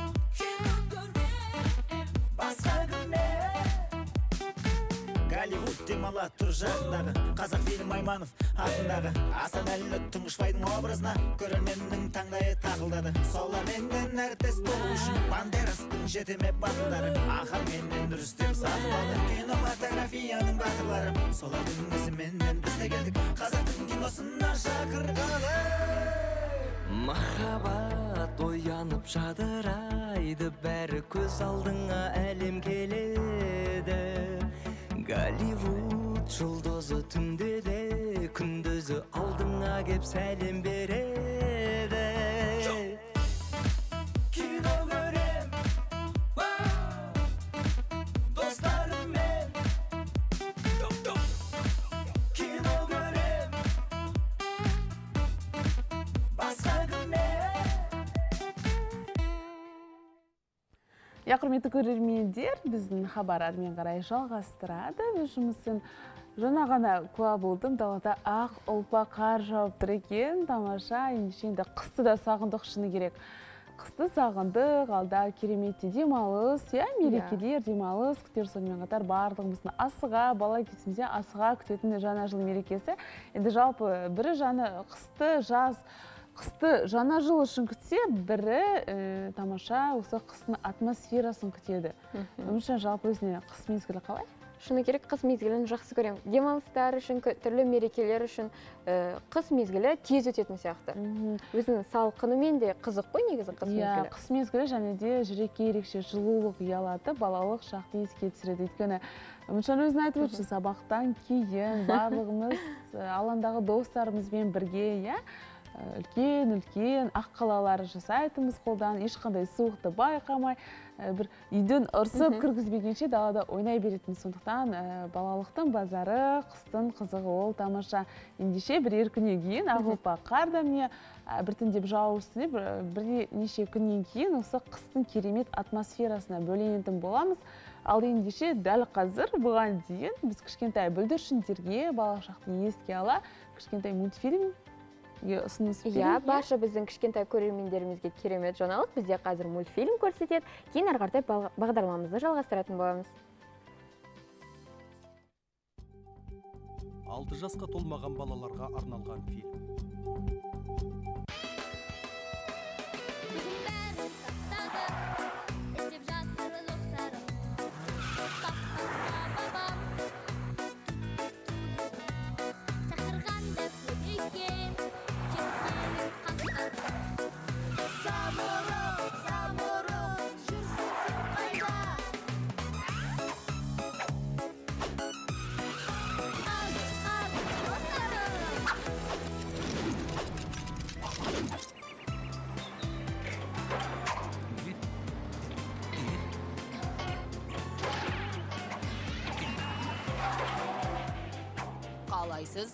басқа күнмен. Голливуд демала тұр жағындағы, қазақ фильм Айманов атындағы. Асанәлі Тұңғышбайдың образына көрерменнің таңдайы тағылдады. Соларменен әріптес болу үшін Бандерастың жетеме батылдары, Ахан менен Рүстем Сатыбалды, кинематографияның батырлары. Солардың ізіменен біз де келдік, қазақтың киносына шақырғалы. Махаббат оянып жадырайды, бәрі көз алдыңа әлем келеді. Голливуд жұлдызы түнде де, күндізі алдыңа кеп сәлем береді. Кино көрем, достарыммен. Кино көрем, басқа күнмен. Я құрметті көрермендер, біздің хабар әрмен қарай жалғастырады. Біз жұмысын жаңа ғана куә болдым, далада ақ ұлпа қар жауып тұр екен. Тамаша, ендеше енді қысты да сағындық шыны керек. Қысты сағындық, алда кереметте демалыс, я, мерекелер, демалыс күтер, сонымен қатар барлығымыздың асыға, бала кезімізде асыға күтетін жаңа жыл мерекесі. Енді жалпы бірі жаны қысты, жаз, қысты жаңа жыл үшін күтсе, бірі тамаша осы қыстың атмосферасын күтеді. Өмірші жалпы өзіне қыс мезгілі қалай? Шыны керек, қыс мезгілін жақсы көрем. Демалыстар үшін, түрлі мерекелер үшін қыс мезгілі тез өтетін сияқты. Өзінің салқынымен де қызық қой негізі қыс мезгілі. Қыс мезгілі және де жүрекке ерекше жылулық ұялатып, балалық шақты еске түсіреді. Өйткені Үмітжан өзін айтып өтші, сабақтан кейін барлығымыз алаңдағы достарымызбен бірге, үлкен-үлкен ақ қалалар жасайтымыз қолдан, ешқандай суықты байқамай, бір үйден ұрсып кіргізбегенше далада ойнай беретін. Сондықтан балалықтың базары, қыстың қызығы ол тамаша. Ендеше бір еркінен кейін ақ ұлпа қар да міне біртіндеп жауып үстіне бірнеше күннен кейін осы қыстың керемет атмосферасына бөленетін боламыз. Ал ендеше дәл қазір бұған дейін біз кішкентай бүлдіршіндерге балалық шақты еске ала, кішкентай мультфильм ұсыныс берейік. Иә, барша біздің кішкентай көрермендерімізге керемет жаңалық. Бізде қазір мультфильм көрсетеді. Кейін ары қаратай бағдарламамызды жалғастыратын боламыз. алты жасқа толмаған балаларға арналған фильм. Қалайсыз?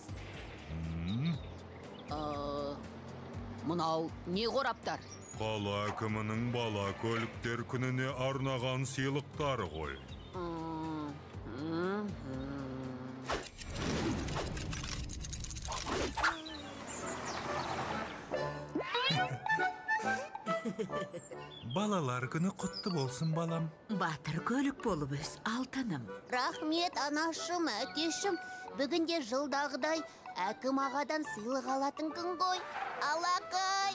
Мұнау не қораптар? Қала әкімінің бала көліктер күніне арнаған сыйлықтары ғой. Балалар күні құтты болсын, балам. Батыр көлік болып өз, алтыным. Рахмет, анашым, әкешім. Бүгінде жылдағыдай әкім ағадан сыйлық алатын күн ғой. Алақай!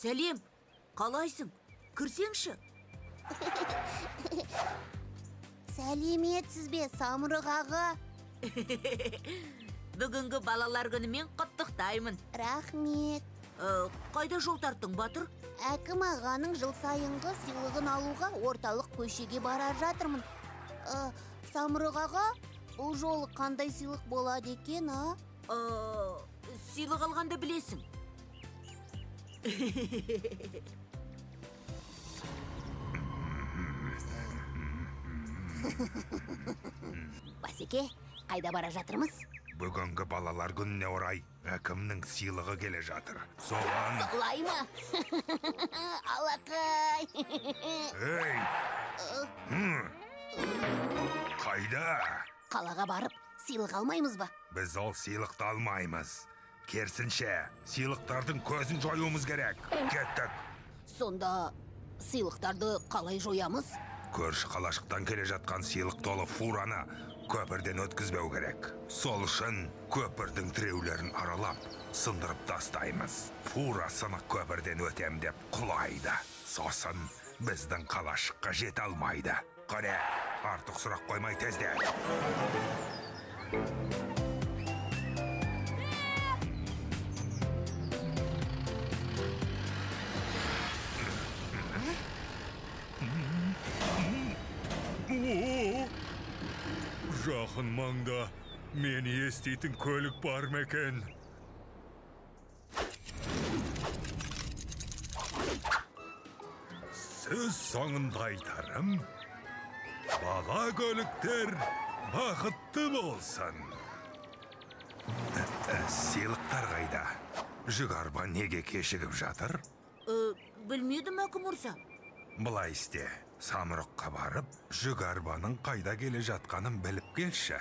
Сәлем, қалайсың? Кірсеңші? Сәлеметсіз бе, Самұрық аға? Бүгінгі балалар күнімен құттықтаймын. Рахмет. Қайда жол тарттың, Батыр? Әкім ағаның жыл сайынғы сыйлығын алуға орталық көшеге бара жатырмын. Самұрық аға, бұл жолы қандай сыйлық болады екен, а? Сыйлық алғанды білесің. Басеке, қайда бара жатырмыз? Бүгінгі балалар күніне орай әкімнің сыйлығы келе жатыр. Соған... Солай ма? Алақай! Ей! Қайда? Қалаға барып, сыйлық алмаймыз ба? Біз ол сыйлықты алмаймыз. Керсінше, сыйлықтардың көзін жоюымыз керек. Кеттік. Сонда сыйлықтарды қалай жоямыз? Көрші қалашықтан келе жатқан сыйлық толы фураны көпірден өткізбеу керек. Сол үшін көпірдің тіреулерін аралап, сындырып тастаймыз. Фура сынық көпірден өтем деп құлайды. Сосын біздің қалашыққа жете алмайды. Қане, артық сұрақ қоймай тезде. Жақын маңда мені естейтін көлік бар ма екен? Сіз соңында айтарым, бала көліктер бақытты болсын. Сыйлықтар қайда? Жүк арба неге кешігіп жатыр? Білмедім, әкім мырза. Бұлай істе. Самұрыққа барып, жүк арбаның қайда келе жатқанын біліп келші.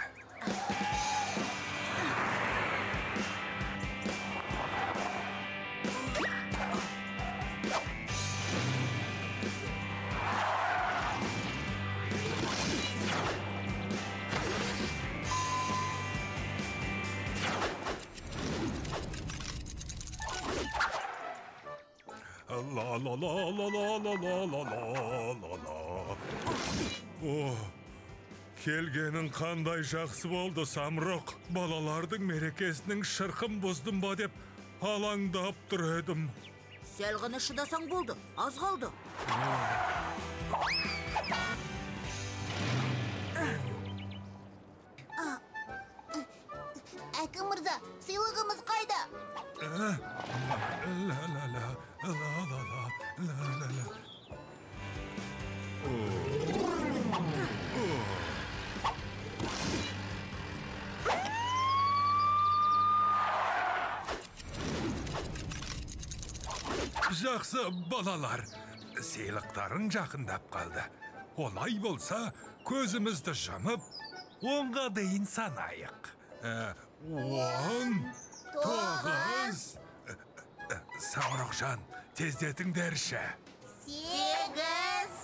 La la la la la la la la la la la. О, келгенің қандай жақсы болды, Самұрық. Балалардың мерекесінің шырқын бұздым ба деп алаңдап тұр едім. Сәл ғана шыдасаң болды, аз қалды. Әкім мырза, сыйлығымыз қайда? Ла ла ла ла ла ла ла ла. Жақсы балалар, сыйлықтарың жақындап қалды. Олай болса, көзімізді жұмып, онға дейін санайық. Он, тоғыз... Самұрықжан, тездетіңдерші. Сегіз.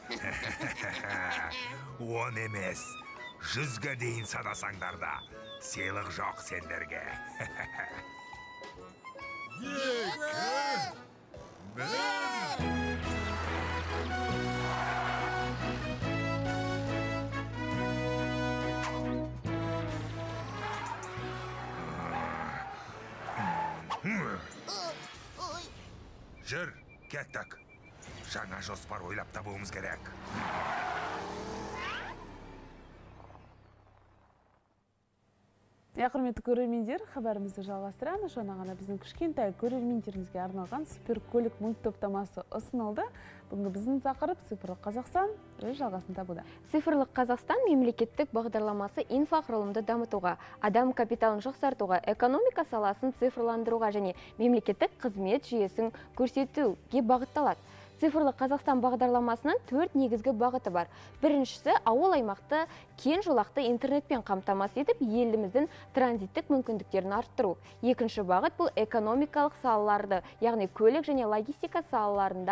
Он емес, жүзге дейін санасаңдар да, сыйлық жоқ сендерге. Екі, бір... Жүр, кеттік. Жаңа жоспар ойлап табуымыз керек. Құрметті көрермендер, хабарымызды жалғастырамыз. Жаңа ғана біздің кішкентай көрермендерімізге арналған суперкөлік мульттоптамасы ұсынылды. Бүгінгі біздің тақырып цифрлық Қазақстан өз жалғасын табуда. Цифрлық Қазақстан мемлекеттік бағдарламасы инфрақұрылымды дамытуға, адам капиталын жақсартуға, экономика саласын цифрландыруға және мемлекеттік қызмет жүйесін көрсетуге бағытталады. Цифрлық Қазақстан бағдарламасының төрт негізгі бағыты бар. Біріншісі, ауыл аймақты кең жолақты интернетпен қамтамасыз етіп, еліміздің транзиттік мүмкіндіктерін арттыру. Екінші бағыт бұл экономикалық салаларды, яғни көлік және логистика салаларында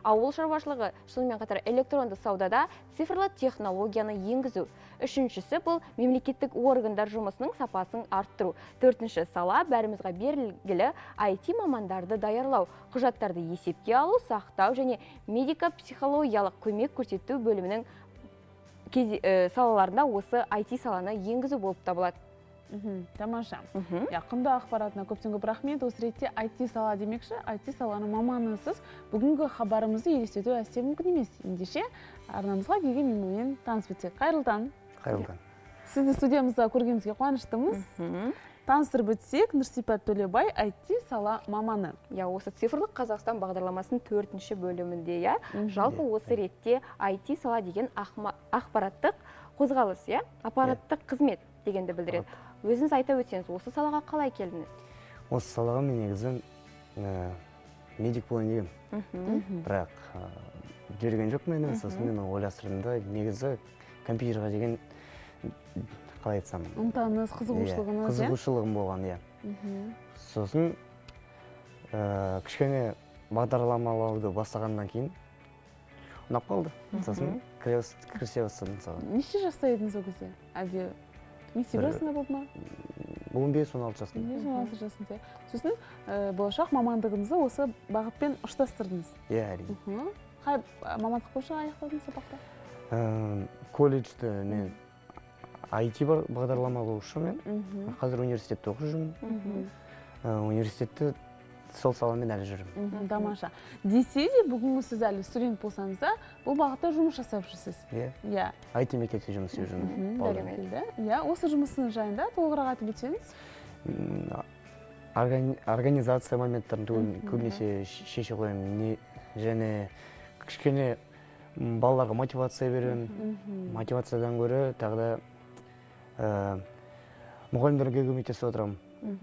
ауыл шаруашылығы, сонымен қатар электронды саудада цифрлы технологияны енгізу. Үшіншісі бұл мемлекеттік органдар жұмысының сапасын арттыру. Төртінші сала бәрімізге белгілі ай ти мамандарды даярлау, құжаттарды есепке алу, сақтау және медико-психологиялық көмек көрсету бөлімінің салаларында осы ай ти саланы енгізу болып табылады. Тамаша. Құнды ақпаратына көптен көп рахмет. Осы ретте ай ти сала демекші, ай ти саланың маманысыз бүгінгі хабарымызды елестету әсте мүмкін емес. Ендеше арнамызға келген мейманмен таныс өтсек. Қайырлы таң. Қайырлы таң. Сізді студиямызда көргенімізге қуаныштымыз. Таныстырып өтсек, Нұрсипат Төлебай ай ти сала маманы. Я, осы цифрлық Қазақстан бағдарламасының төртінші бөлімінде, я, жалпы осы ретте ай ти сала деген ақпараттық қозғалыс, я, аппараттық қызмет дегенді білдіреді. Өзіңіз айта өтсеңіз, осы салаға қалай келдіңіз? Осы салаға мен негізі медик болайын дегем. Бірақ жүрген жоқ мен, сосын мен ойластырдым да, негізі компьютерға деген қалай айтсам, ынтаңыз, қызығушылығыңыз, қызығушылығым болған, иә. Сосын кішкене бағдарламалауды бастағаннан кейін ұнап қалды. Сосын кірісе бастадым соған. Неше жаста едіңіз ол кезде? Әлде мектеп жасында болды ма? он бес он алты жасында. он бес он алты жасында. Сосын болашақ мамандығыңызды осы бағытпен ұштастырдыңыз. Иә, әрине. Қай мамандық бойынша аяқтадыңыз сабақта? Колледжді мен ай ти бағдарламалаушы мен. Қазір университетте оқып жүрмін. Университетті сол саламен әлі жүрмін. Тамаша. Десе де, бүгінгі сіз әлі студент болсаңыз да, бұл бағытта жұмыс жасап жүрсіз. Иә. ай ти мектепте жұмыс істеп жүрмін. Иә, осы жұмыстың жайында толығырақ айтып өтсеңіз? Организация моменттарын көбінесе шеше қоямын. Және кішкене балаларға мотивация беремін. Мотивациядан гөрі тағы да мұғалімдерге көмектесіп отырамын.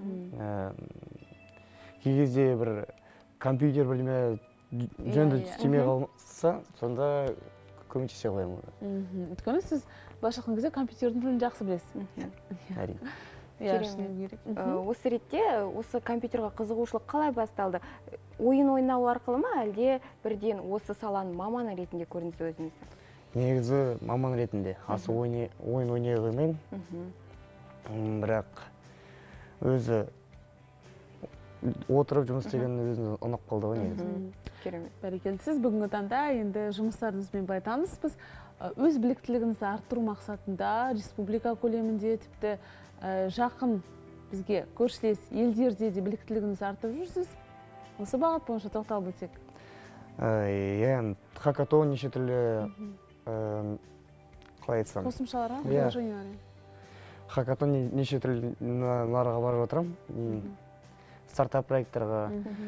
Кей кезде бір компьютер білме жөнді істемей қалса, сонда көмектесе қоямын. Өйткені сіз былайша кезде компьютердің тілін жақсы білесіз. Әрине. Осы ретте, осы компьютерға қызығушылық қалай басталды? Ойын ойнау арқылы ма, әлде бірден осы саланың маманы ретінде көрдіңіз өзіңізді? Негізі маман ретінде. Асы ойын ойнай қоймаймын. Бірақ өзі отырып жұмыс істеген өзіне ұнап қалды ғой негізі. Керемет. Бәрекелді. Сіз бүгінгі таңда енді жұмыстарыңызбен бай таныспыз. Өз біліктілігіңізді арттыру мақсатында республика көлемінде тіпті жақын бізге көршілес елдерде де біліктілігіңізді арттырып жүрсіз. Осы бағыт бойынша тоқталып өтсек. Иә, хакатон неше түрлі қалай айтсам. Қосымшаларға, приложениялар. Хакатон неше түрлі нарыға барып отырамын. Стартап проекттарға.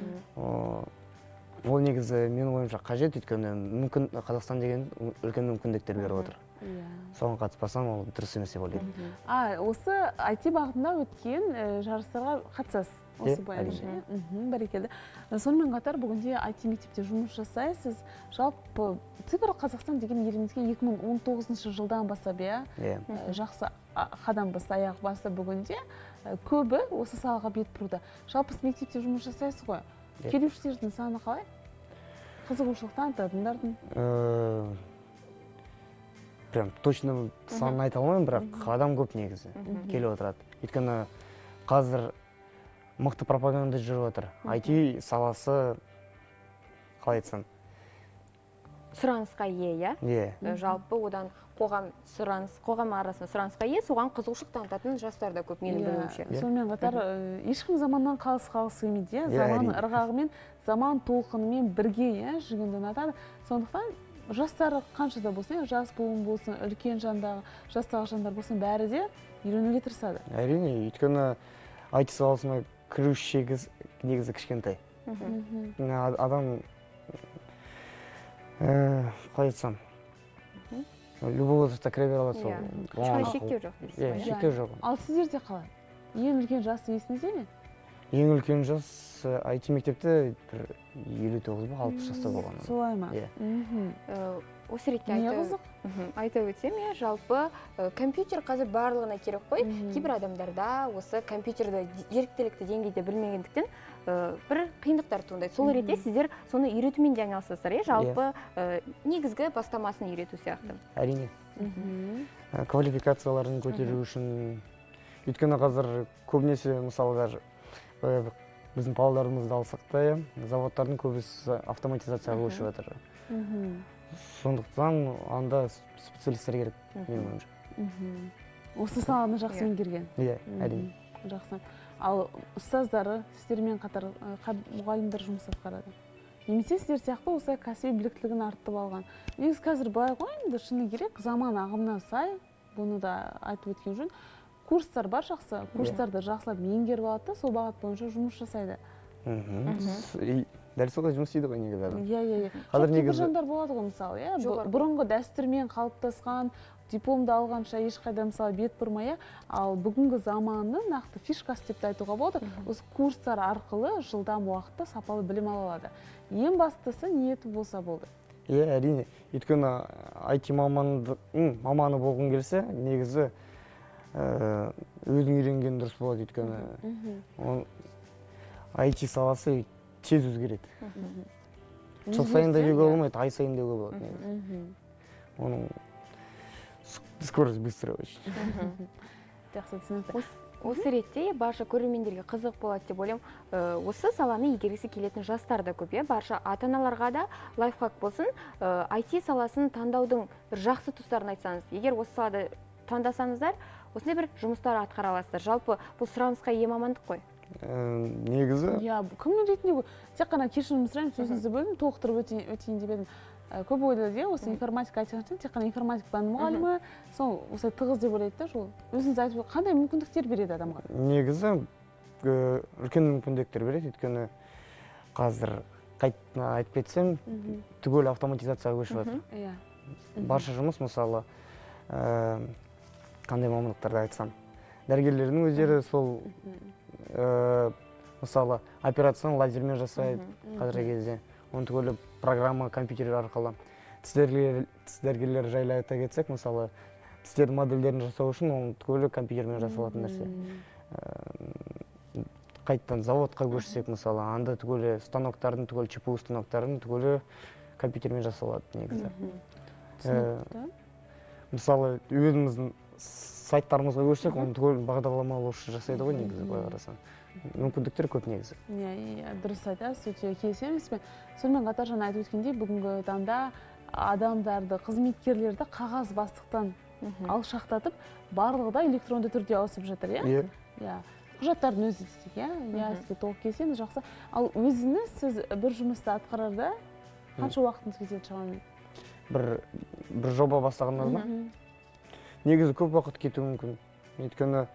Ол негізі менің ойымша қажет, өйткені мүмкін Қазақстан деген үлкен мүмкіндіктер беріп отыр. Соған қатыспасам, ол дұрыс емес деп ойлаймын. А, осы ай ти бағытында өткен жарыстарға қатысасыз? Осы бойынша. Бәрекелді. Сонымен қатар бүгінде ай ти мектепте жұмыс жасайсыз. Жалпы цифрлық Қазақстан деген елімізге екі мың он тоғызыншы жылдан бастап, жақсы қадам басты, аяқ басты бүгінде көбі осы салаға бет бұруда. Жалпы мектепте жұмыс жасайсыз ғой. Келушілердің саны қалай? Қызығушылық танытатындардың? Прям точно санын айта алмаймын, бірақ адам көп негізі келіп отырады. Өйткені қазір мықты пропаганда жүріп отыр. ай ти саласы қалай айтсам? Сұранысқа ие, иә? Жалпы одан қоғам сұраныс, қоғам арасында сұранысқа ие, соған қызығушылық танытатын жастар да көп, менің білуімше. Сонымен қатар ешкім заманнан қалыс қалыс келмейді, заман ырғағымен, заман толқынымен бірге жүргенді ұнатады. Сондықтан жастары қаншада болсын, жас буын болсын, үлкен жандағы, жастағы жандар болсын, бәрі де үйренуге тырысады. Әрине, өйткені ай ти саласына кіру шегі негізі кішкентай. Адам қалай айтсам, любой возрастта кіре бере алады сол. Ешқандай шектеу жоқ. Шектеу жоқ. Ал сіздерде қалай? Ең үлкен жасы есіңізде ме? Ең үлкен жас ай ти мектепте елу тоғыз ба алпыс жаста болған. Солай ма? Осы ретте айтып Айта өтсем, иә, жалпы компьютер қазір барлығына керек қой. Кейбір адамдарда осы компьютерді еріктілікті деңгейде білмегендіктен бір қиындықтар туындайды. Сол ретте сіздер соны үйретумен де айналысасыздар, иә? Жалпы негізгі бастамасын үйрету сияқты. Әрине. Квалификацияларын көтеру үшін, өйткені қазір көбінесе мысалға біздің павлодарымызды алсақ та, заводтардың көбісі автоматизацияға көшіп жатыр. Сондықтан анда специалисттер керек, менің ойымша. Осы саланы жақсы меңгерген. Иә, әрине. Жақсы. Ал ұстаздары сіздермен қатар мұғалімдер жұмыс атқарады. Немесе сіздер сияқты осы кәсіби біліктілігін арттырып алған. Негізі қазір былай ғой, енді шыны керек, заман ағымына сай, бұны да айтып өткен жөн, курстар бар жақсы, курстарды жақсылап меңгеріп алады да, сол бағыт бойынша жұмыс жасайды. Дәл солай жұмыс істейді ғой негізі адам. Иә, иә, иә. Жоқ, кейбір жандар болады ғой, мысалы, иә, бұрынғы дәстүрмен қалыптасқан, дипломды алғанша ешқайда мысалы бет бұрмай, ал бүгінгі заманы нақты фишкасы деп айтуға болады. Осы курстар арқылы жылдам уақытта сапалы білім ала алады. Ең бастысы ниеті болса болды. Иә, әрине. Өйткені ай ти маманы болғың келсе, негізі өзің үйренген дұрыс болады. Өйткені ай ти саласы тез өзгереді. Жыл сайын да деуге болмайды, ай сайын деуге болады. Оның скорость быстрая очень. Осы ретте барша көрермендерге қызық болады деп ойлаймын. Осы саланы игергісі келетін жастар да көп, барша ата-аналарға да лайфхак болсын. ай ти саласын таңдаудың бір жақсы тұстарын айтсаңыз, егер осы салада таңдасаңыздар, осындай бір жұмыстар атқара аласыздар. Жалпы бұл сұранысқа ие мамандық қой. Негізі? Иә, кім ретінде тек қана кешірім сұраймын, сөзіңізді бөлдім, толықтырып өтейін деп едім. Көп ойлады, осы информатика айтқанша, тек қана информатиканың мұғалімі, сол осылай тығыз деп ойлайды да, жол. Өзіңіз айтып, қандай мүмкіндіктер береді адамға? Негізі үлкен мүмкіндіктер береді, өйткені қазір қайтына айтып кетсем, түгел автоматизацияға көшіп жатыр. Барша жұмыс, мысалы, қандай мамандықтарды айтсам, дәрігерлердің өздері сол мысалы операцияны лазермен жасайды қазіргі кезде. Оны түгелі программа компьютер арқылы. Тіс дәрігерлер жайлы айта кетсек, мысалы тістердің модельдерін жасау үшін оны түгелі компьютермен жасалатын нәрсе. Қайттан заводқа көшсек, мысалы, анда түгелі станоктардың, түгелі ЧПУ станоктардың түгелі компьютермен жасалады негізі. Мысалы, өзіміздің сайттарымызға көшсек, оны түгелі бағдарламалаушы жасайды ғой негізі, былай қарасаң. Мүмкіндіктер көп негізі. Иә, дұрыс айтасыз, өте келісеміз бе? Сонымен қатар жаңа айтып өткендей, бүгінгі таңда адамдарды, қызметкерлерді қағаз бастықтан алшақтатып, барлығы да электронды түрде ауысып жатыр, иә? Иә. Құжаттардың өзі істейді, иә? Иә, сізге толық келісеміз, жақсы. Ал өзіңіз сіз бір жұмысты атқарарда қанша уақытыңыз кетеді шамамен? Бір жоба бастағанда ма? Негізі көп уақыт кетуі мүмкін. Өйткені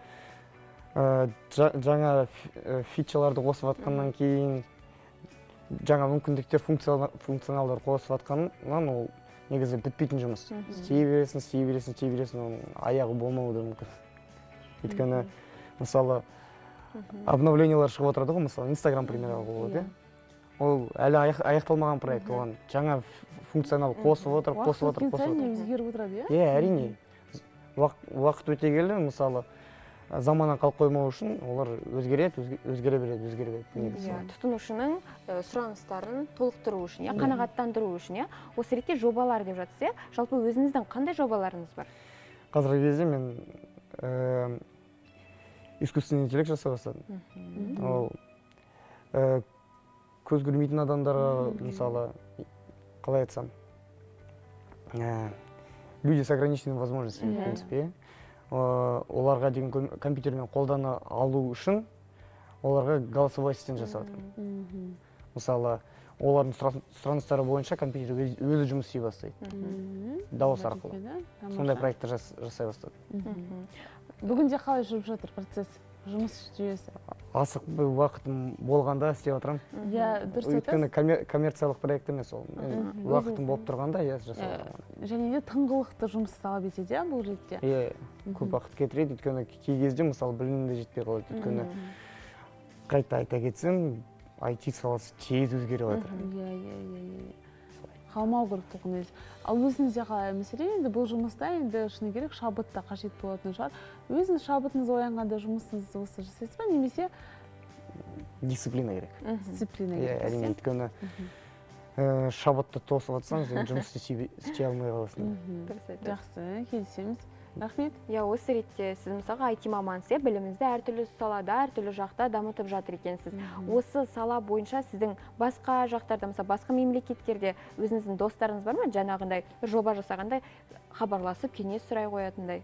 жаңа фичаларды қосып атқаннан кейін, жаңа мүмкіндіктер, функционалдар қосып атқаннан, ол негізі бітпейтін жұмыс. Істей бересің, істей бересің, істей бересің, оның аяғы болмауы да мүмкін. Өйткені, мысалы, обновлениялар шығып отырады ғой, мысалы, Инстаграм примерға болады. Ол әлі аяқталмаған проект, оған жаңа функционал қосып отыр, қосып отыр, қосып отыр. Өзгеріп отырады, иә? Иә, әрине. Уақыт өте келе, мысалы, заманнан қалып қоймау үшін олар өзгереді, өзгере береді, өзгере береді. Тұтынушының сұраныстарын толықтыру үшін, қанағаттандыру үшін, осы ретте жобалар деп жатсыз, жалпы өзіңіздің қандай жобаларыңыз бар? Қазіргі кезде мен искусственный интеллект жасай бастадым. Ол көз көрмейтін адамдарға, мысалы, қалай айтсам, люди с ограниченными возможностями, в принципе, оларға деген компьютермен қолдана алу үшін оларға голосовой ассистент жасап жатырмын. Мысалы, олардың сұраныстары бойынша компьютер өзі жұмыс істей бастайды. Дауыс арқылы. Сондай проекттер жасай бастады. Бүгінде қалай жүріп жатыр процесс, жұмыс жүйесі? Асық уақытым болғанда істеп отырамын. Өйткені коммерциялық проект емес ол. Уақытым болып тұрғанда жасап отырамын. Және де тыңғылықты жұмыс талап етеді, бұл ретте? Иә, көп уақыт кетіреді. Өйткені кей кезде, мысалы, білімде жетпей қалады. Өйткені қайта айта кетсем, ай ти саласы тез өзгеріп жатыр. қалмау керек тұғын ез. Ал өзіңізде қалай мәселен, енді бұл жұмыста енді шыны керек шабыт та қажет болатын шығар. Өзіңіз шабытыңыз оянғанда жұмысыңызды осы жасайсыз ба, немесе дисциплина керек. Дисциплина Иә, керек. әрине, өйткені ә, шабытты тосып жатсаңыз, енді жұмысты істей алмай қаласың. Жақсы, келісеміз. Рахмет. Я осы ретте сіз мысалға ай ти мамансыз, біліміңізді әртүрлі салада, әртүрлі жақта дамытып жатыр екенсіз. Осы сала бойынша сіздің басқа жақтарда, мысалы басқа мемлекеттерде өзіңіздің достарыңыз бар ма? Жаңағындай бір жоба жасағандай хабарласып, кеңес сұрай қоятындай.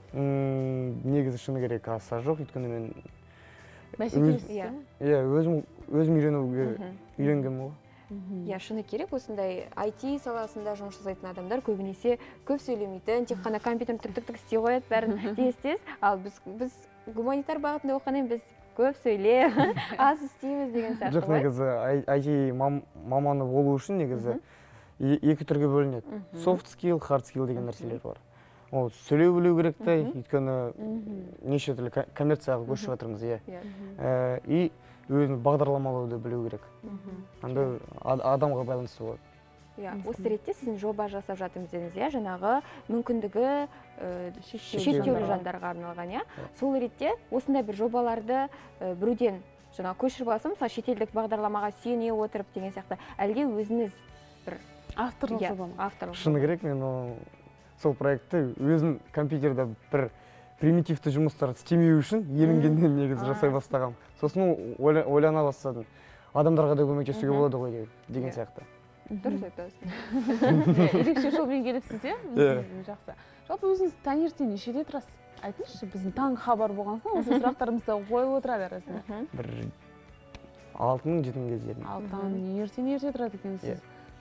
Негізі шыны керек аса жоқ, өйткені мен бәсекелестік. Иә, өзім өзім үйренуге үйренгенмін ғой. Я шыны керек, осындай ай ти саласында жұмыс жасайтын адамдар көбінесе көп сөйлемейтін, тек қана компьютер тік-тік істей қояды, бәрін естесіз. Ал біз біз гуманитар бағытында оқығаннан біз көп сөйле, аз істейміз деген сияқты. Жоқ, негізі ай ти маманы болу үшін негізі екі түрге бөлінеді. Soft skill, hard skill деген нәрселер бар. Ол сөйлеу білу керек та, өйткені неше түрлі коммерцияға көшіп жатырмыз, иә. И өзін бағдарламалауды білу керек. Анда адамға байланысты болады. Осы ретте сіздің жоба жасап жатырмыз дедіңіз, иә, жаңағы мүмкіндігі шектеулі жандарға арналған, иә. Сол ретте осындай бір жобаларды біреуден жаңа көшіріп алсам, мысалы шетелдік бағдарламаға сүйене отырып деген сияқты, әлде өзіңіз бір авторлық жоба ма? Авторлық. Шыны керек, мен сол проектті өзім компьютерда бір примитивті жұмыстар істемеу үшін ерінгеннен негізі жасай бастағам. Сосын ойлана бастадым. Адамдарға да көмектесуге болады ғой деген сияқты. Дұрыс айтасыз. Ерекше жолмен келіпсіз, иә? Жақсы. Жалпы өзіңіз таңертең нешеде тұрасыз? Айтыңызшы, біздің таңғы хабар болған соң осы сұрақтарымызды қойып отырады арасында. Бір алтының жетінің кездерін. Алтыдан ертең ерте тұрады екенсіз.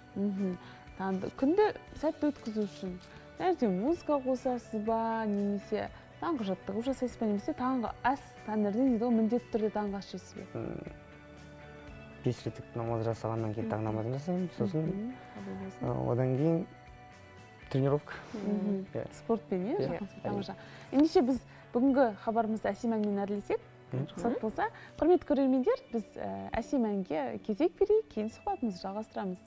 Күнді сәтті өткізу үшін таңертең музыка қосасыз ба, немесе таңғы жаттығу жасайсыз ба, немесе таңғы ас таңертең дейді ғой, міндетті түрде таңғы ас жейсіз бе? Бес реттік намаз жасағаннан кейін таң намазын жасаймын, сосын одан кейін тренировка. Спортпен, иә? Тамаша. Ендеше біз бүгінгі хабарымызды әсем әнмен әрлесек, рұқсат болса, құрметті көрермендер, біз әсем әнге кезек берейік, кейін сұхбатымызды жалғастырамыз.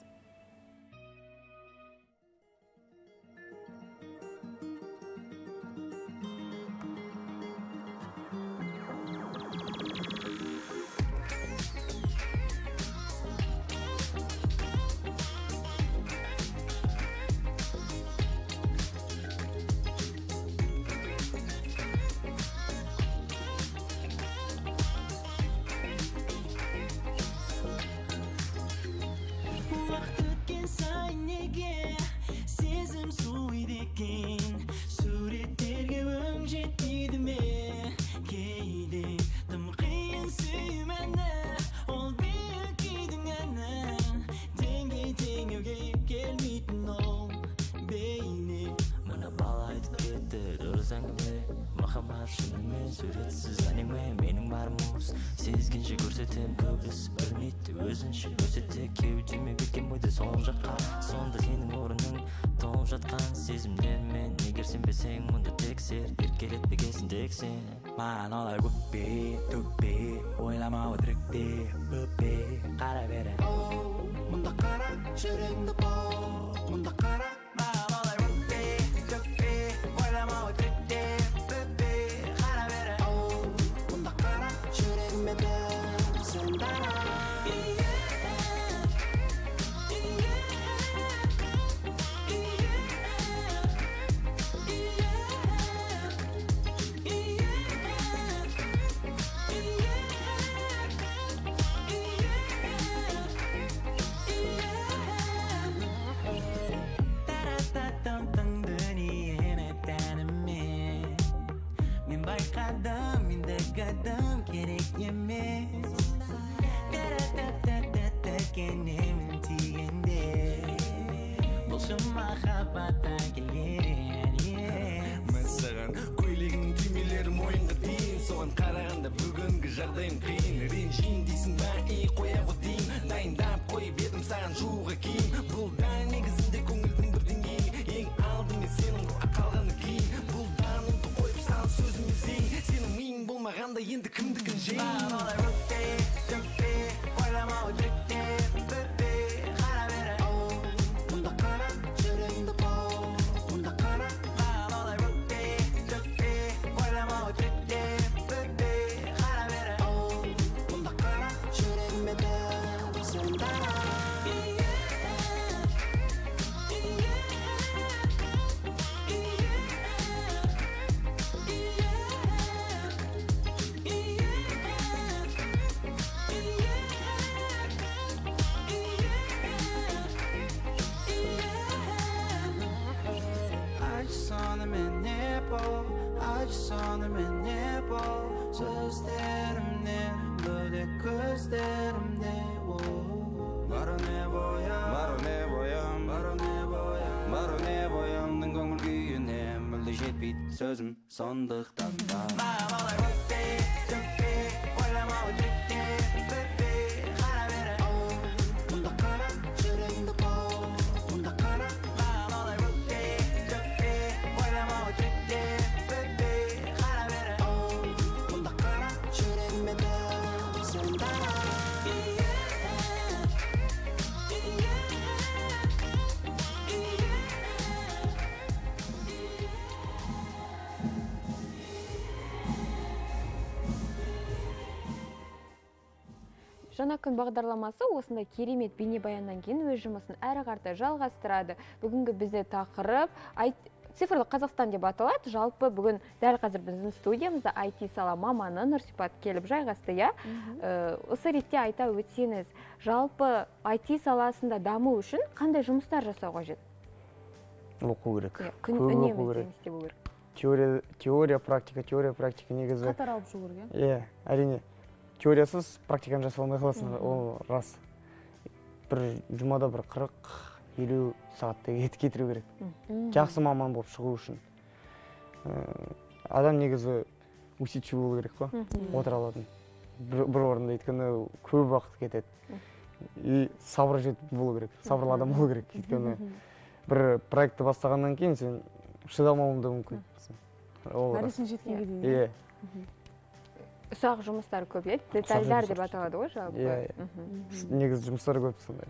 Суретсіз әнеме менің бар мұз Сезгенше көрсетем көбіс білмейді Өзінше көрсете кеудеме беткен бойды сол жаққа Сонда сенің орының толып жатқан сезімдермен Егер сенбесең мұнда тексер Еркелетпегесін тек сен Маған олай өкпе, төкпе Ойлама өтірікте, өппе Қара бере Мұнда қара, жүрегіңді бол Мұнда қара, маған олай өкпе, төкпе Ойлама өтірікте Kadam gerek yemez Tara-ta-ta-ta-ta Kenemin tiyende Bolsun mahabbata gelirin Мәссаған көйлегің түймелері мойынға дейін Соған қарағанда бүгінгі жағдайым қиын Ренжейін дейсің ба, ей қоя қойдейін Дайындап қойып едім саған жууға киім Бұл да негізінде көңілдің бір деңгейі Ең алдымен сенің қалғаны кейін Бұл да ұмды қойып саған сөзіме зейін Сенің миың болмағанда енді кімдікін жейін Маған олай өкпе, төкпе Ойлама өтірікте, өппе Қара бере Мұнда немене бол сөздерімнен бөлек көздерімде бары не боям бары не боям бары не боям бары не боямның көңіл күйіне мүлде жетпейді сөзім сондықтан да маған олай өтпе өтпе ойламауы жетте өтпе қара бере мұнда қара жүрегіңді бол мұнда қара маған олай өтпе өтпе ойламауы жетте өтпе қара бере мұнда қара жүрегіме дәл сонда Жаңа күн бағдарламасы осындай керемет бейнебаяннан кейін өз жұмысын әрі қарата жалғастырады. Бүгінгі бізде тақырып цифрлық Қазақстан деп аталады. Жалпы бүгін дәл қазір біздің студиямызда ай ти сала маманы Нұрсипат келіп жайғасты, я. Осы ретте айта өтсеңіз, жалпы ай ти саласында даму үшін қандай жұмыстар жасау қажет? Оқу керек. Күн үнемі істеу керек. Теория, теория, практика, теория, практика негізі. Қатар алып шығу керек. Иә, әрине. Теориясыз практиканы жасай алмай қаласың, ол рас. Бір жұмада бір қырық елу сағаттай кетіру керек. Жақсы маман болып шығу үшін. Адам негізі усидчивый болу керек қой, отыра алатын. Бір орында өйткені көп уақыт кетеді. И сабыр жетіп болу керек, сабырлы адам болу керек. Өйткені бір проектті бастағаннан кейін сен шыдамауың да мүмкін. Мәресіне жеткенге дейін. Иә. Ұсақ жұмыстар көп, е? Детальдар деп аталады ғой жалпы. Иә, негізі жұмыстар көп сондай.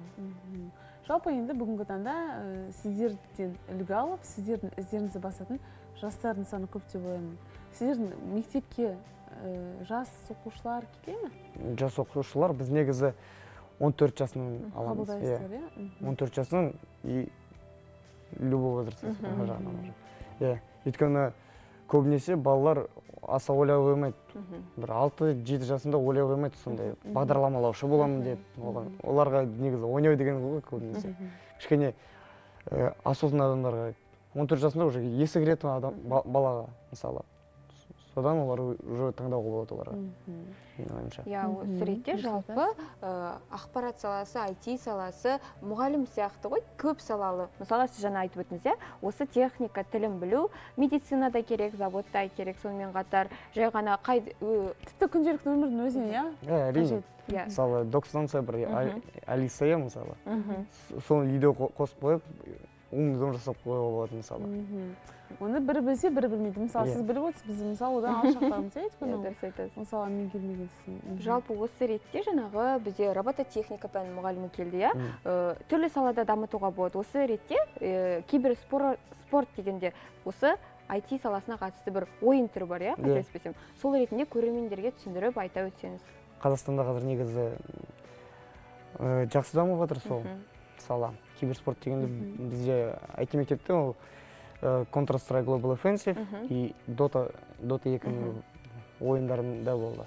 Жалпы енді бүгінгі таңда сіздерден үлгі алып, сіздердің іздеріңізді басатын жастардың саны көп деп ойлаймын. Сіздердің мектепке жас оқушылар келе ме? Жас оқушылар біз негізі он төрт жасынан аламыз. Қабылдайсыздар, иә? он төрт жасынан и любой возраст. Иә, өйткені көбінесе балалар аса ойлай қоймайды. Бір алты жеті жасында ойлай қоймайды сондай бағдарламалаушы боламын деп. Оларға негізі ойнау деген ғой көбінесе. Кішкене осознанный адамдарға он төрт жасында уже есі кіретін адам балаға мысалы. Содан олар уже таңдауға болады оларға. Иә, осы ретте жалпы ақпарат саласы, ай ти саласы мұғалім сияқты ғой, көп салалы. Мысалы, сіз жаңа айтып өттіңіз, иә, осы техника тілін білу, медицинада керек, заводта керек, сонымен қатар жай ғана қай тіпті күнделікті өмірдің өзіне, иә? Иә, әрине. Мысалы, док-станция бір Алиса, иә, мысалы. Соны үйде қосып қойып, умдығын жасап қойға болады, мысалы. Оны бірі білсе, бірі білмейді. Мысалы, сіз біліп өтсіз, біз мысалы одан алшақтарымыз, иә, өйткені мысалы мен келмегенсің. Жалпы осы ретте жаңағы бізде робототехника пәні мұғалімі келді, иә, түрлі салада дамытуға болады. Осы ретте киберспорт дегенде осы ай ти саласына қатысты бір ойын түрі бар, иә, қателеспесем. Сол ретінде көрермендерге түсіндіріп айта өтсеңіз. Қазақстанда қазір негізі жақсы дамып жатыр сол сала. Киберспорт дегенде бізде ай ти мектепте ол Counter-Strike Global Offensive и Dota екінің ойындарында болды.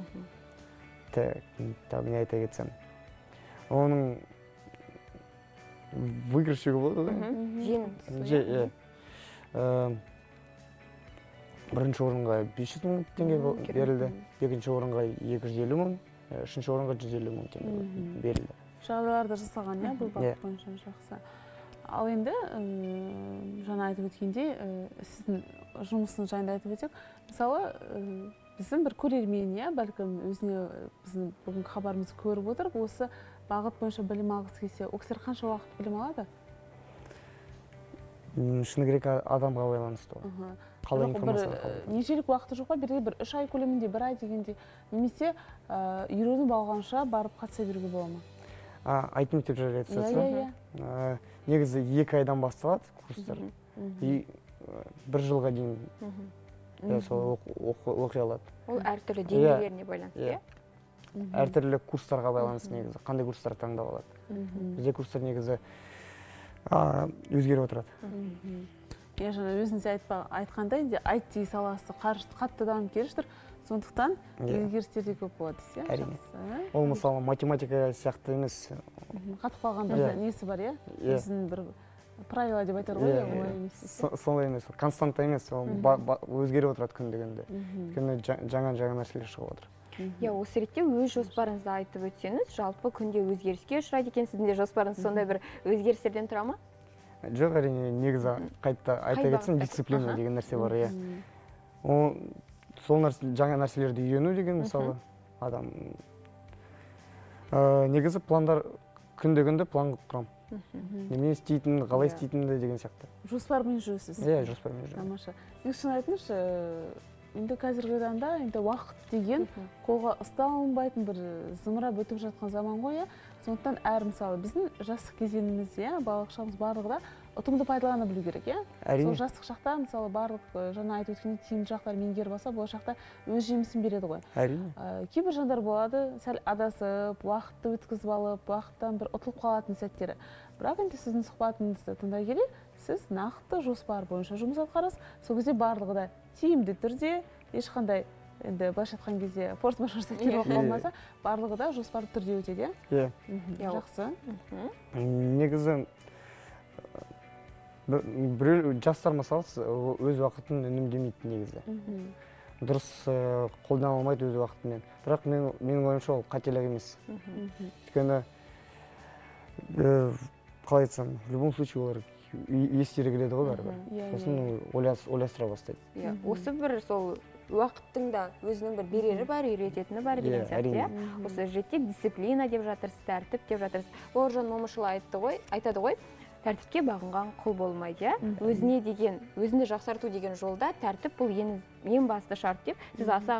Так, не айта кетсем. Оның выигрышығы болды, да? Жеңіс. Бірінші орынға бес жүз мың теңге берілді, екінші орынға екі жүз елу мың, үшінші орынға жүз елу мың теңге берілді. Жағдайларды жасалған, иә, бұл бағыт бойынша жақсы. Ал енді жаңа айтып өткендей, сіздің жұмысының жайында айтып өтсек, мысалы, біздің бір көрермен, иә, бәлкім өзіне біздің бүгінгі хабарымызды көріп отырып, осы бағыт бойынша білім алғысы келсе, ол кісілер қанша уақыт білім алады? Шыны керек адамға байланысты ғой. Қалай информация қалай? Нешелік уақыты жоқ па, берде бір үш ай көлемінде, бір ай дегенде, немесе үйреніп алғанша барып қатыса беруге бола ма? ай ти мектеп жайлы айтсақ, негізі екі айдан басталады курстар. И бір жылға дейін сол оқи алады. Ол әртүрлі деңгейлеріне байланысты, иә? Әртүрлі курстарға байланысты негізі, қандай курстар таңдап алады. Бізде курстар негізі өзгеріп отырады. Иә, жаңа өзіңіз айтқандай, ай ти саласы қатты дамып келе жатыр. Сондықтан өзгерістер де көп болады, иә? Әрине. Ол мысалы математика сияқты емес. Қатып қалған бір несі бар, иә? Өзінің бір правила деп айтар ғой, олай емес. Солай емес, константа емес, ол өзгеріп отырады күндігінде. Өйткені жаңа-жаңа нәрселер шығып отыр. Я, осы ретте өз жоспарыңызды айтып өтсеңіз, жалпы күнде өзгеріске ұшырайды екен, сіздің де жоспарыңыз сондай бір өзгерістерден тұра ма? Жоқ, әрине, негізі қайта айта кетсем, дисциплина деген нәрсе бар, иә. Сол жаңа нәрселерді үйрену деген мысалы, адам негізі пландар күнде-күнде план құрам. Неме істейтін, қалай істейтінді деген сияқты. Жоспармен жүрсіз? Иә, жоспармен жүрсіз. Тамаша. Негізі шын айтыңызшы, енді қазіргі таңда енді уақыт деген қолға ұсталынбайтын бір зымырап өтіп жатқан заман ғой, иә. Сондықтан әр мысалы біздің жастық кезеңіміз, иә, балалық шағымыз барлығы да ұтымды пайдалана білу керек, иә. Сол жастық шақта мысалы барлық жаңа айтып өткендей тиімді жақтар меңгеріп алса, болашақта өз жемісін береді ғой. Әрине. Кейбір жандар болады, сәл адасып, уақытты өткізіп алып, уақыттан бір ұтылып қалатын сәттері. Бірақ енді сіздің сұхбатыңызды тыңдай келе, сіз нақты жоспар бойынша жұмыс атқарасыз. Сол кезде барлығы да тиімді түрде, ешқандай енді былайша айтқан кезде форс-мажор сәттер болып қалмаса, барлығы да жоспарлы түрде өтеді, иә? Иә. Жақсы. Негізі біреу жастар мысалы өз уақытын үнемдемейді негізі. Дұрыс қолдана алмайды өз уақытымен. Бірақ менің ойымша ол қателік емес. Өйткені қалай айтсам, в любом случае олар естері келеді ғой бәрібір. Сосын ойластыра бастайды. Осы бір сол уақыттың да өзінің бір берері бар, үйрететіні бар деген сияқты. Осы жерде дисциплина деп жатырсыз, тәртіп деп жатырсыз. Бауыржан Момышұлы айтады ғой, тәртіпке бағынған құл болмайды. Өзіне деген, өзінді жақсарту деген жолда тәртіп бұл ең басты шарт деп, сіз аса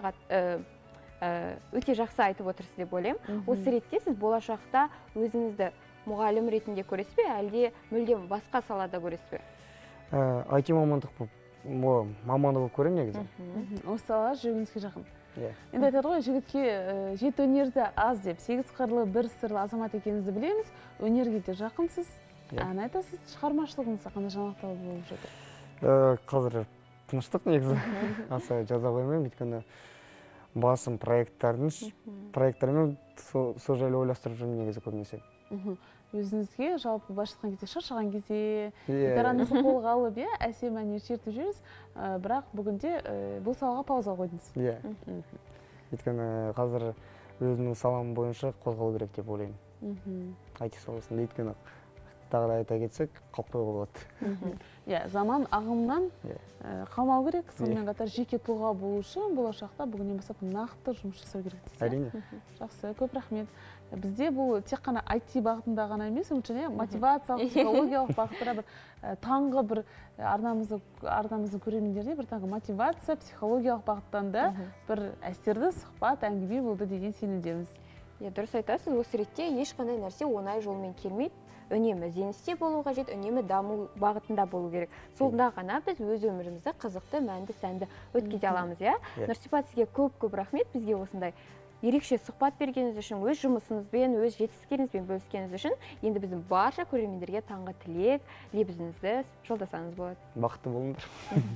өте жақсы айтып отырсыз деп ойлаймын. Осы ретте сіз болашақта өзіңізді мұғалім ретінде көресіз бе, әлде мүлдем басқа салада көресіз бе? ай ти мамандық маманы болып көремін негізі. Осы сала жүргіңізге жақын. Енді айтады ғой, жігітке жеті өнерді аз деп, сегіз қырлы бір сырлы азамат екеніңізді білеміз, өнерге де жақынсыз. Ән айтасыз, шығармашылығыңызда қандай жаңалықтар болып жатыр? Қазір тыныштық негізі. Аса жаза қоймаймын, өйткені басым проекттардың, проекттармен сол жайлы ойластырып жүрмін негізі көбінесе. Өзіңізге жалпы былайша айтқан кезде шаршаған кезде гитараңызды қолға алып, әсем әннен шертіп жүрсіз, бірақ бүгінде бұл салаға пауза қойдыңыз. Иә. Өйткені қазір өзімнің салам бойынша қозғалу керек деп ойлаймын. ай ти саласында өйткені тағы да айта кетсек, қалып қоюға болады. Иә, заман ағымнан қалмау керек, сонымен қатар жеке тұлға болу үшін болашақта бүгіннен бастап нақты жұмыс жасау керек дейсіз. Әрине. Жақсы, көп рахмет. Бізде бұл тек қана ай ти бағытында ғана емес, өңшіне мотивациялық, психологиялық бағыттара бір таңғы бір арнамыздың көрермендеріне бір таңғы мотивация, психологиялық бағыттан да бір әсерді сұхбат, әңгіме болды деген сенімдеміз. Дұрыс айтасыз, осы ретте ешқандай нәрсе оңай жолмен келмейді. Үнемі ізденісте болу қажет, үнемі даму бағытында болу керек. Сонда ғана біз өз өмірімізді қызықты, мәнді, сәнді өткізе аламыз, иә? Нұрсипат, сізге көп-көп рахмет, бізге осындай ерекше сұхбат бергеніңіз үшін, өз жұмысыңызбен, өз жетістіктеріңізбен бөліскеніңіз үшін, енді біздің барша көрермендерге таңғы тілек, лебізіңізді жолдасаңыз болады. Бақытты болыңдар.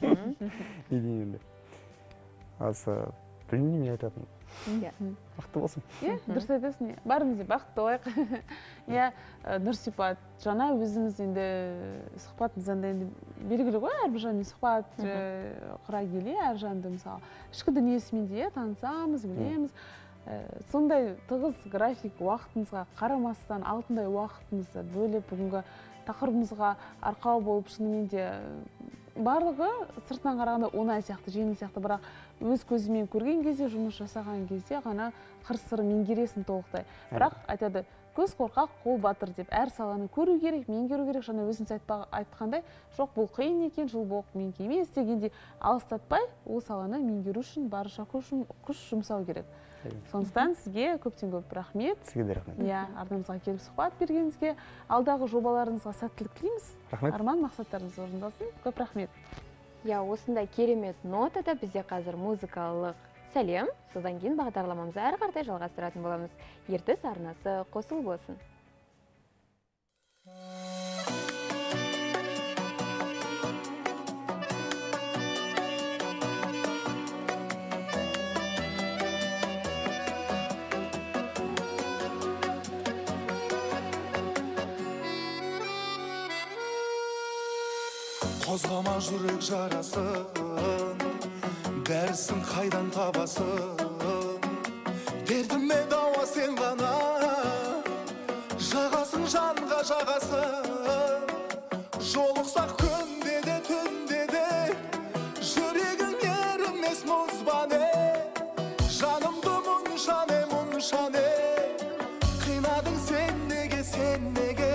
Не дейін енді? Асы, білмеймін не айтатын. Бақытты болсын. Дұрыс айтасың, барымыз бақытты болайық. Иә, Нұрсипат, жаңа өзіміз енді сұхбатымыздан енді белгілі ғой, әрбір жанмен сұхбат құра келе, әр жанды мысалы ішкі дүниесімен де танысамыз, білеміз. Сондай тығыз график уақытыңызға қарамастан, алтындай уақытыңызды бөліп бүгінгі тақырыбымызға арқау болып шынымен де барлығы сыртынан қарағанда оңай сияқты, жеңіл сияқты, бірақ өз көзімен көрген кезде, жұмыс жасаған кезде ғана қыр-сыры меңгересің толықтай. Бірақ айтады, көз қорқақ, қол батыр деп, әр саланы көру керек, меңгеру керек, жаңа өзіңіз айтқандай, жоқ бұл қиын екен, жыл болып менікі емес дегенде алыстатпай, ол саланы меңгеру үшін барынша күш жұмсау керек. Сондықтан сізге көптен көп рахмет. Сізге де рахмет. Иә, арнамызға келіп сұхбат бергеніңізге, алдағы жобаларыңызға сәттілік тілейміз. Рахмет. Арман мақсаттарыңыз орындалсын. Көп рахмет. Иә, осындай керемет нотада бізде қазір музыкалық сәлем. Содан кейін бағдарламамызды әрі қарай жалғастыратын боламыз. Ертіс арнасы қосыл болсын. қозғама жүрек жарасын, дәрісін қайдан табасын. Дертіме дауа сен ғана, жағасың жанға жағасың. Жолықсақ күнде де түнде де, жүрегің ерімес мұзбане. Жанымды мұншане мұншане, қинадың сен неге сен неге.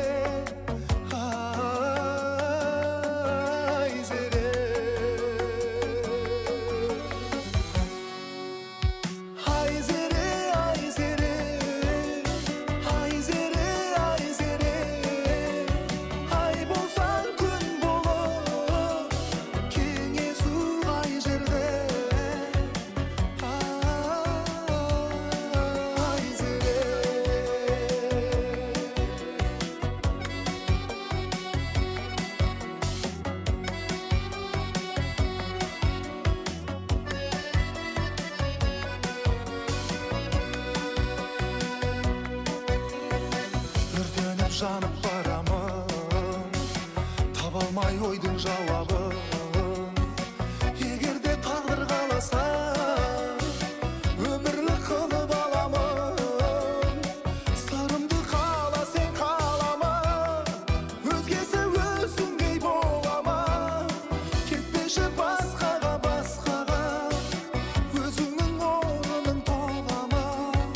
Жанып барамын, таба алмай ойдың жауабын. Егерде тағдыр қаласа, өмірлік қылып аламын. Сырымды қала сен қалама, өзгесі өзіңдей болама. Кетпеші басқаға басқаға, өзіңнің орының толама.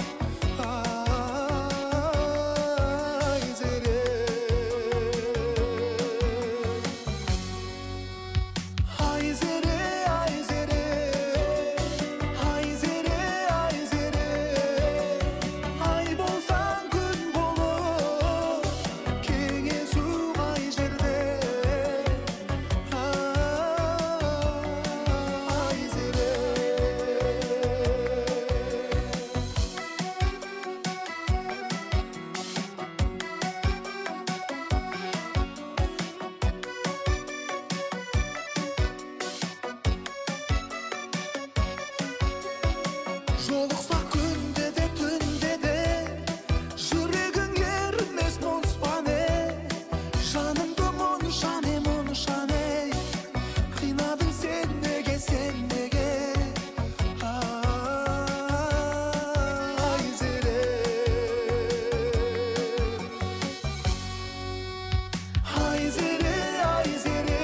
Жолықсақ күнде де түнде де, жүрегің ерімес мұзбане. Жанымды мұншане мұншане, қинадың сен неге сен неге. Айзере, айзере, айзере,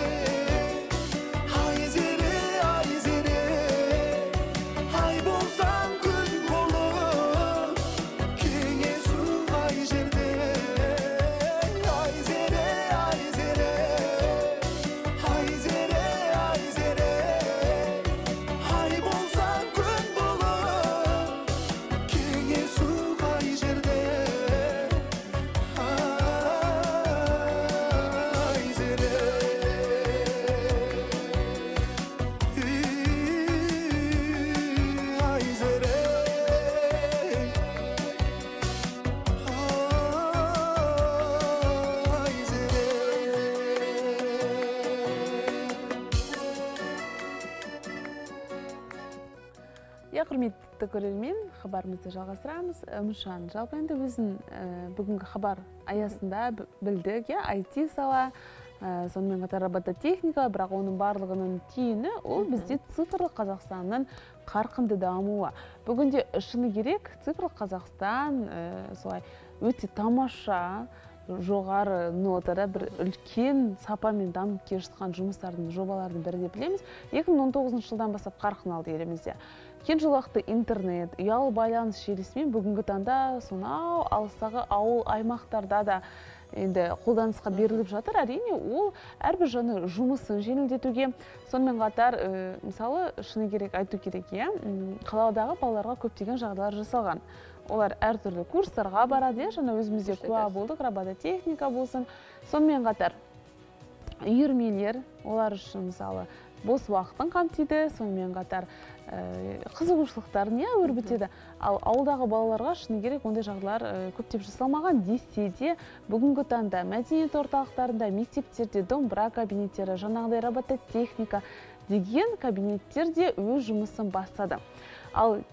айзере, айзере. Ай болсаң күн болып, кеңесу қай жерде. Айзере, айзере, айзере, айзере. Ай болсаң күн болып, кеңесу қай жерде. Айзере, Я құрметті көрермен, хабарымызды жалғастырамыз. Үмітжан, жалпы енді өзін бүгінгі хабар аясында білдік, ай ти сала, сонымен қатар робототехника, бірақ оның барлығының түйіні ол бізде цифрлық Қазақстанның қарқынды дамуы. Бүгінде шыны керек, цифрлық Қазақстан солай өте тамаша, жоғары нотада бір үлкен сапамен дамып келе жатқан жұмыстардың жобалардың бірі деп білеміз. екі мың он тоғызыншы жылдан бастап қарқын алды елімізде. Кең жолақты интернет, ұялы байланыс желісімен бүгінгі таңда сонау алыстағы ауыл аймақтарда да енді қолданысқа беріліп жатыр. Әрине, ол әрбір жаны жұмысын жеңілдетуге, сонымен қатар, мысалы, шыны керек айту керек, қаладағы балаларға көптеген жағдайлар жасалған. Олар әртүрлі курстарға барады, жаңа өзімізде куә болдық, робототехника болсын. Сонымен қатар үйірмелер, олар үшін мысалы бос уақытын қамтиды, сонымен қатар қызығушылықтарын өрбітеді. Ал ауылдағы балаларға шыны керек ондай жағдайлар көптеп жасалмаған десе де, бүгінгі таңда мәдениет орталықтарында, мектептерде домбыра кабинеттері, жаңағыдай робототехника деген кабинеттер де өз жұмысын бастады. Ал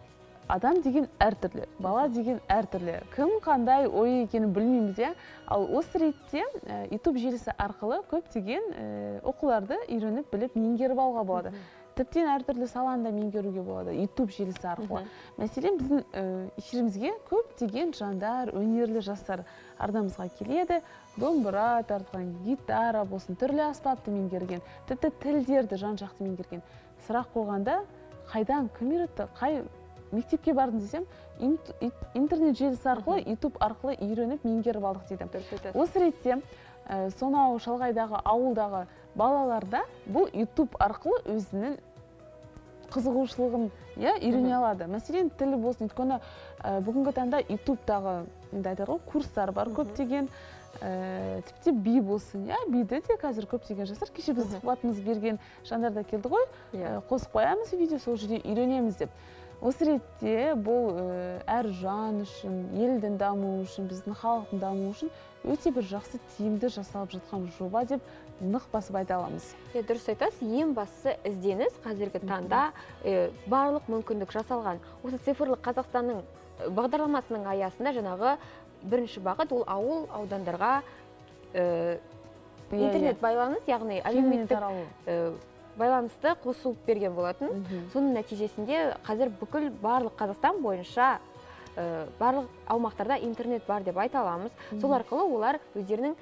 адам деген әртүрлі, бала деген әртүрлі. Кім қандай ой екенін білмейміз, иә. Ал осы ретте YouTube желісі арқылы көптеген оқуларды үйреніп, біліп, меңгеріп алуға болады. Тіптен әртүрлі саланы да меңгеруге болады YouTube желісі арқылы. Мәселен, біздің эфирімізге көптеген жандар, өнерлі жастар ардамызға келеді. Домбыра тартқан, гитара болсын, түрлі аспапты меңгерген, тіпті тілдерді жан-жақты меңгерген. Сұрақ қойғанда, қайдан, кім үйретті, қай мектепке бардың десем, интернет желісі арқылы, YouTube арқылы үйреніп, меңгеріп алдық дейді. Осы ретте, сонау шалғайдағы ауылдағы балаларда бұл YouTube арқылы өзінің қызығушылығын үйрене алады. Мәселен, тілі болсын, өйткені бүгінгі таңда YouTube-дағы курстар бар көптеген, тіпті би болсын, биді де қазір көптеген жастар, кеше біз сұхбатымыз берген жандарда келді ғой, қосып қоямыз видео, сол жерде үйренеміз деп. Осы ретте бұл әр жан үшін, елдің дамуы үшін, біздің халықтың дамуы үшін өте бір жақсы тиімді жасалып жатқан жоба деп нық басып айта аламыз. Дұрыс айтасыз, ең бастысы ізденіс қазіргі таңда барлық мүмкіндік жасалған. Осы цифрлық Қазақстанның бағдарламасының аясында жаңағы бірінші бағыт ол ауыл аудандарға интернет байланыс, яғни әлеуметтік байланысты қосылып берген болатын. Соның нәтижесінде қазір бүкіл барлық Қазақстан бойынша барлық аумақтарда интернет бар деп айта аламыз. Сол арқылы олар өздерінің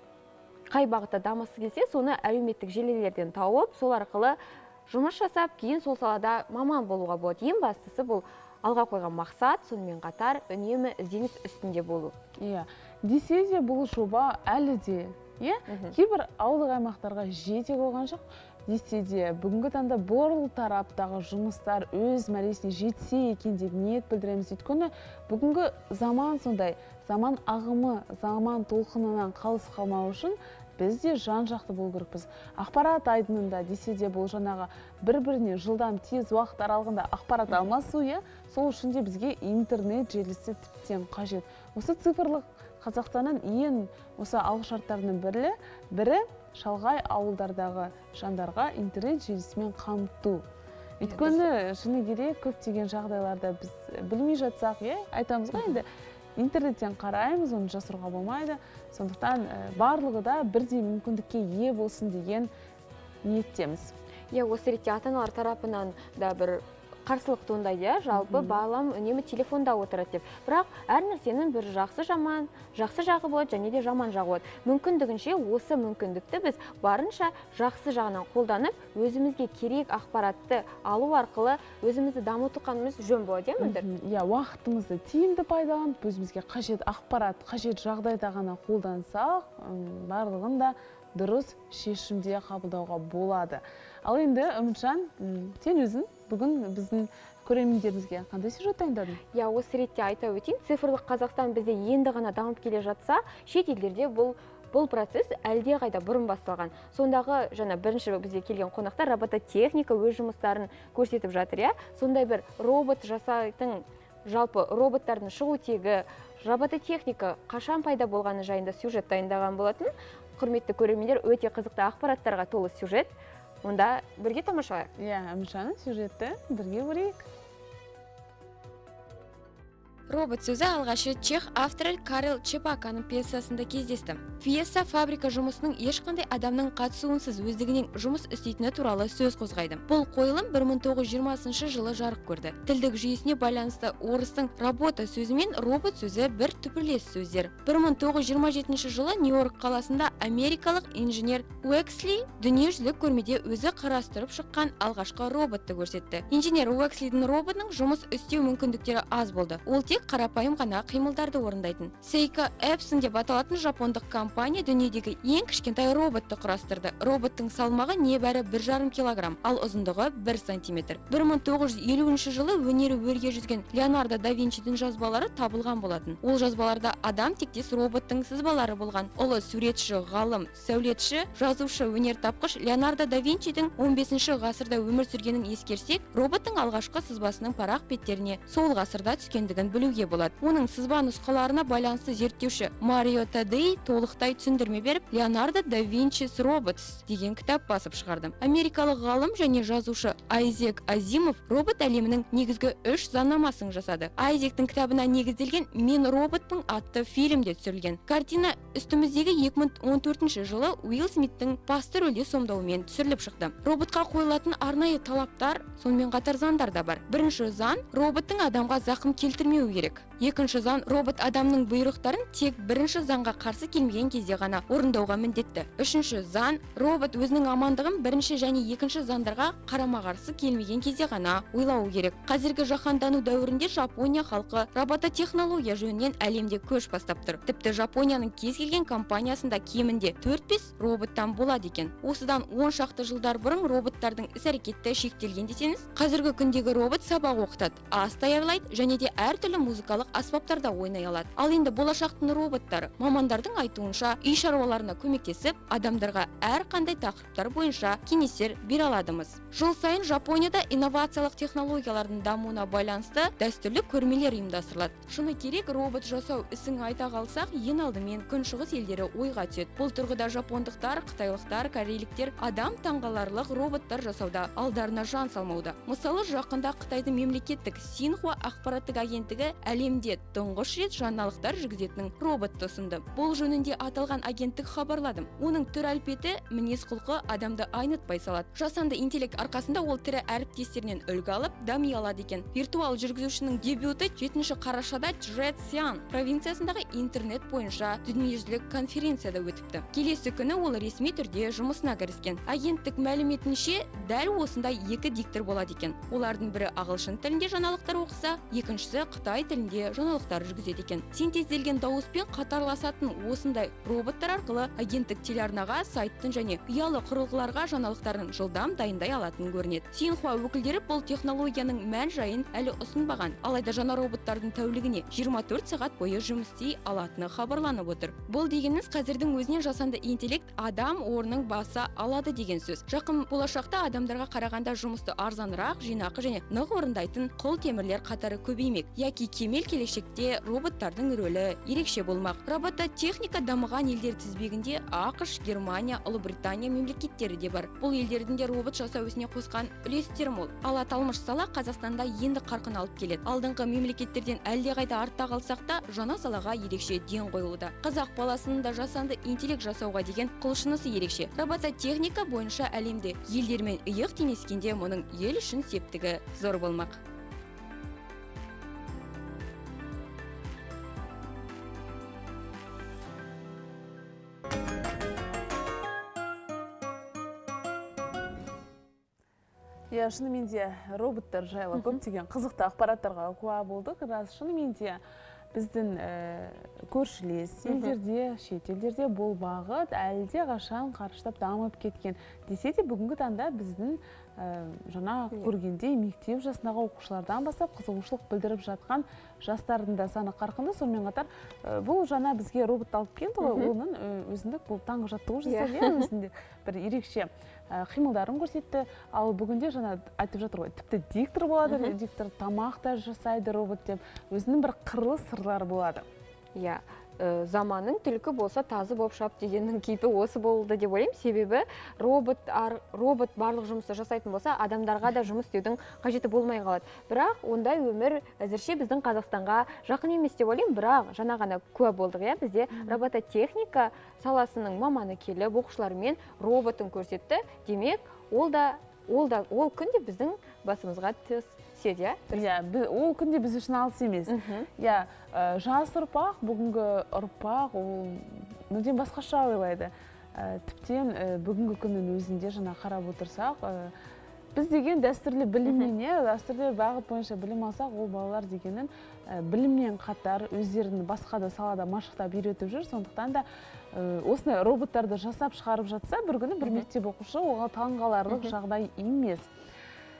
қай бағытта дамысы келсе, соны әлеуметтік желілерден тауып, сол арқылы жұмыс жасап, кейін сол салада маман болуға болады. Ең бастысы бұл алға қойған мақсат, сонымен қатар үнемі ізденіс үстінде болу. Иә, десе де бұл жоба әлі де, кейбір ауылдық аймақтарға жете қойған жоқ. Десе де, бүгінгі таңда бұл тараптағы жұмыстар өз мәресіне жетсе екен деп ниет білдіреміз. Өйткені бүгінгі заман сондай, заман ағымы, заман толқынынан қалыс қалмау үшін біз де жан-жақты болу керекпіз. Ақпарат айдынында десе де бұл жаңағы бір-біріне жылдам тез уақыт аралығында ақпарат алмасу, сол үшін де бізге интернет желісі тіптен қажет. Осы цифрлық Қазақстанның ең осы алғышарттарының бірі, бірі шалғай ауылдардағы жандарға интернет желісімен қамту. Өйткені шыны керек көптеген жағдайларда біз білмей жатсақ, айтамыз ғой, енді интернеттен қараймыз, оны жасыруға болмайды. Сондықтан барлығы да бірдей мүмкіндікке ие болсын деген ниеттеміз. Осы ретте ата-аналар тарапынан да бір қарсылық туындайды, жалпы балам үнемі телефонда отырады деп. Бірақ әр нәрсенің бір жақсы жаман, жақсы жағы болады, және де жаман жағы болады. Мүмкіндігінше осы мүмкіндікті біз барынша жақсы жағынан қолданып, өзімізге керек ақпаратты алу арқылы өзімізді дамытқанымыз жөн болады, еміндір? Иә, уақытымызды тиімді пайдаланып, өзімізге қажет ақпарат, қажет жағдайда ғана қолдансақ, барлығын да дұрыс шешімде қабылдауға болады. Ал енді, Үмітжан, сен өзің бүгін біздің көрермендерімізге қандай сюжет дайындадың? Я, осы ретте айта өтейін, цифрлық Қазақстан бізде енді ғана дамып келе жатса, шет елдерде бұл бұл процесс әлде қайда бұрын басталған. Сондағы жаңа бірінші бізде келген қонақтар робототехника өз жұмыстарын көрсетіп жатыр, я. Сондай бір робот жасайтын, жалпы роботтардың шығу тегі, робототехника қашан пайда болғаны жайында сюжет дайындаған болатын. Құрметті көрермендер, өте қызықты ақпараттарға толы сюжет. Онда бірге тамашалайық. Иә, Үмітжан, сюжетті бірге көрейік. Робот сөзі алғашы чех авторы Карел Чепаканың пьесасында кездесті. Пьеса фабрика жұмысының ешқандай адамның қатысуынсыз өздігінен жұмыс істейтіні туралы сөз қозғайды. Бұл қойылым бір мың тоғыз жүз жиырмасыншы жылы жарық көрді. Тілдік жүйесіне байланысты орыстың работа сөзі мен робот сөзі бір түпірлес сөздер. бір мың тоғыз жүз жиырма жетінші жылы Нью-Йорк қаласында америкалық инженер Уэксли дүниежүзілік көрмеде өзі қарастырып шыққан алғашқы роботты көрсетті. Инженер Уэкслидің роботының жұмыс істеу мүмкіндіктері аз болды. Ол тек қарапайым ғана қимылдарды орындайтын. Seiko Epson деп аталатын жапондық компания дүниедегі ең кішкентай роботты құрастырды. Роботтың салмағы небәрі бір жарым килограмм, ал ұзындығы бір сантиметр. бір мың тоғыз жүз елуінші жылы өнері өрге жүзген Леонардо да Винчидің жазбалары табылған болатын. Ол жазбаларда адам тектес роботтың сызбалары болған. Ұлы суретші, ғалым, сәулетші, жазушы, өнертапқыш Леонардо да Винчидің он бесінші ғасырда өмір сүргенін ескерсек, роботтың алғашқы сызбасының парақ беттеріне сол ғасырда түскендігін білу білуге болады. Оның сызба нұсқаларына байланысты зерттеуші Марио Тадей толықтай түсіндірме беріп, Леонардо да Винчи's Robots деген кітап басып шығарды. Америкалық ғалым және жазушы Айзек Азимов робот әлемінің негізгі үш заңнамасын жасады. Айзектің кітабына негізделген «Мен роботпын» атты фильмде түсірілген. Картина үстіміздегі екі мың он төртінші жылы Уилл Смиттің басты рөлде сомдауымен түсіріліп шықты. Роботқа қойылатын арнайы талаптар, сонымен қатар заңдар да бар. Бірінші заң — роботтың адамға зақым келтірмеуі керек. Екінші заң — робот адамның бұйрықтарын тек бірінші заңға қарсы келмеген кезде ғана орындауға міндетті. Үшінші заң — робот өзінің амандығын бірінші және екінші заңдарға қарама-қарсы келмеген кезде ғана ойлауы керек. Қазіргі жаһандану дәуірінде Жапония халқы робототехнология жөнінен әлемде көш бастап тұр. Тіпті Жапонияның кез келген компаниясында кемінде төрт-бес роботтан болады екен. Осыдан он шақты жылдар бұрын роботтардың іс-әрекеті шектелген десеңіз, қазіргі күндегі робот сабақ оқытады, ас даярлайды және де әртүрлі музыкалық аспаптарда ойнай алады. Ал енді болашақтың роботтары мамандардың айтуынша үй шаруаларына көмектесіп, адамдарға әрқандай тақырыптар бойынша кеңестер бере аладымыз. Жыл сайын Жапонияда инновациялық технологиялардың дамуына байланысты дәстүрлі көрмелер ұйымдастырылады. Шыны керек, робот жасау ісін айта қалсақ, ең алдымен күншығыс елдері ойға түседі. Бұл тұрғыда жапондықтар, қытайлықтар, корейліктер адам таңғаларлық роботтар жасауда алдарына жан салмауда. Мысалы, жақында Қытайдың мемлекеттік Синхуа ақпараттық агенттігі әлемде тұңғыш рет жаңалықтар жүргізетін роботты ұсынды. Бұл жөнінде аталған агенттік хабарлады. Оның түр әлпеті, мінез құлқы адамды айнытпай салады. Жасанды интеллект арқасында ол тірі әріптестерінен үлгі алып, дами алады екен. Виртуал жүргізушінің дебюті жетінші қарашада Чжэцзян провинциясындағы интернет бойынша дүниежүзілік конференцияда өтіпті. Келесі күні ол ресми түрде жұмысына кіріскен. Агенттік мәліметінше, дәл осындай екі диктор болады екен. Олардың бірі ағылшын тілінде жаңалықтар оқыса, екіншісі Қытай тілінде жаңалықтар жүргізеді екен. Синтезделген дауыспен қатарласатын осындай роботтар арқылы агенттік телеарнаға, сайттың және ұялы құрылғыларға жаңалықтарын жылдам дайындай алатын көрінеді. Синхуа өкілдері бұл технологияның мән жайын әлі ұсынбаған, алайда жаңа роботтардың тәулігіне жиырма төрт сағат бойы жұмыс істей алатыны хабарланып отыр. Бұл дегеніңіз қазірдің өзінен жасанды интеллект адам орнын баса алады деген сөз. Жақын болашақта адамдарға қарағанда жұмысты арзанырақ, жинақы және нық орындайтын қыл темірлер қатары көбеймек. Яки кемел келешекте роботтардың рөлі ерекше болмақ. Робототехника дамыған елдер тізбегінде ақш, Германия, Ұлыбритания мемлекеттері де бар. Бұл елдердің де робот жасау ісіне қосқан үлестері мол. Ал аталмыш сала Қазақстанда енді қарқын алып келеді. Алдыңғы мемлекеттерден әлдеқайда артта қалсақ та, жаңа салаға ерекше ден қойылуда. Қазақ баласының да жасанды интеллект жасауға деген құлшынысы ерекше. Робототехника бойынша әлемде елдермен иық теңескенде мұның ел үшін септігі зор болмақ. Иә, шынымен де роботтар жайлы көптеген қызықты ақпараттарға куә болдық. Рас, шынымен де біздің көршілес елдерде, шет елдерде бұл бағыт әлде қашан қарыштап дамып кеткен. Десе де бүгінгі таңда біздің жаңа көргендей мектеп жасындағы оқушылардан бастап қызығушылық білдіріп жатқан жастардың да саны қарқынды. Сонымен қатар бұл жаңа бізге робот алып келді ғой, оның өзіндік бұл таңғы жаттығу жасайды, өзінде бір ерекше қимылдарын көрсетті. Ал бүгінде жаңа айтып жатыр ғой, тіпті диктор болады, диктор тамақ та жасайды робот деп, өзінің бір қырлы сырлары болады. Иә, заманның түлкі болса тазы болып шап дегеннің кейпі осы болды деп ойлаймын. Себебі робот робот барлық жұмысты жасайтын болса, адамдарға да жұмыс істеудің қажеті болмай қалады. Бірақ ондай өмір әзірше біздің Қазақстанға жақын емес деп ойлаймын. Бірақ жаңа ғана куә болдық, иә, бізде робототехника саласының маманы келіп, оқушылармен роботын көрсетті. Демек, ол да ол да ол күнде біздің басымызға түседі. Иә, ол күнде біз үшін алыс емес. Иә, жас ұрпақ, бүгінгі ұрпақ, ол мүлдем басқаша ойлайды. Тіптен бүгінгі күннің өзінде жаңа қарап отырсақ, біз деген дәстүрлі біліміне, дәстүрлі бағыт бойынша білім алсақ, ол балалар дегенін біліммен қатар өздерін басқа да салада машықтап үйретіп жүр. Сондықтан да осындай роботтарды жасап шығарып жатса, бір күні бір мектеп оқушы оған таңғаларлық жағдай емес.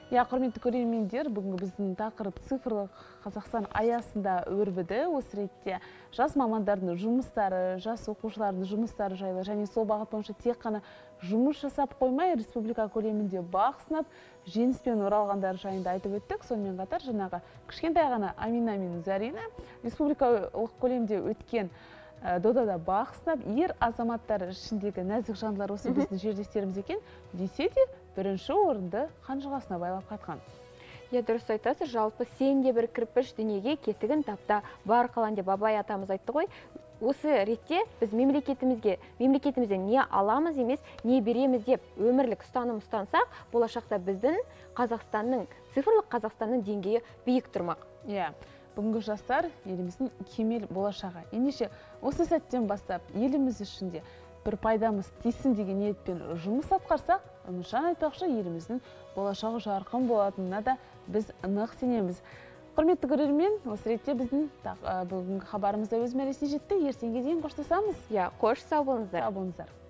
Я құрметті көрермендер, бүгінгі біздің тақырып цифрлық Қазақстан аясында өрбіді. Осы ретте жас мамандардың жұмыстары, жас оқушылардың жұмыстары жайлы және сол бағыт бойынша тек қана жұмыс жасап қоймай, республика көлемінде бақ сынап, жеңіспен оралғандар жайында айтып өттік. Сонымен қатар жаңағы кішкентай ғана Амина мен Зарина республикалық көлемде өткен додада бақ сынап, ер азаматтар ішіндегі нәзік жандылар осы біздің жерлестеріміз екен, десе де бірінші орынды қанжығасына байлап қайтқан. Е, дұрыс айтасыз, жалпы сен де бір кірпіш дүниеге кетігін тапта бар қалан деп Абай атамыз айтты ғой. Осы ретте біз мемлекетімізге, мемлекетімізден не аламыз емес, не береміз деп өмірлік ұстаным ұстансақ, болашақта біздің Қазақстанның, цифрлық Қазақстанның деңгейі биік тұрмақ. Иә. Бүгінгі жастар еліміздің кемел болашағы. Ендеше осы сәттен бастап еліміз ішінде бір пайдамыз тисін деген ниетпен жұмыс атқарсақ, Үмітжан айтпақшы, еліміздің болашағы жарқын болатынына да біз нық сенеміз. Құрметті көрермен, осы ретте біздің бүгінгі хабарымызда өз мәресіне жетті. Ертеңге дейін қоштасамыз. Иә, қош, сау болыңыздар. Сау болыңыздар.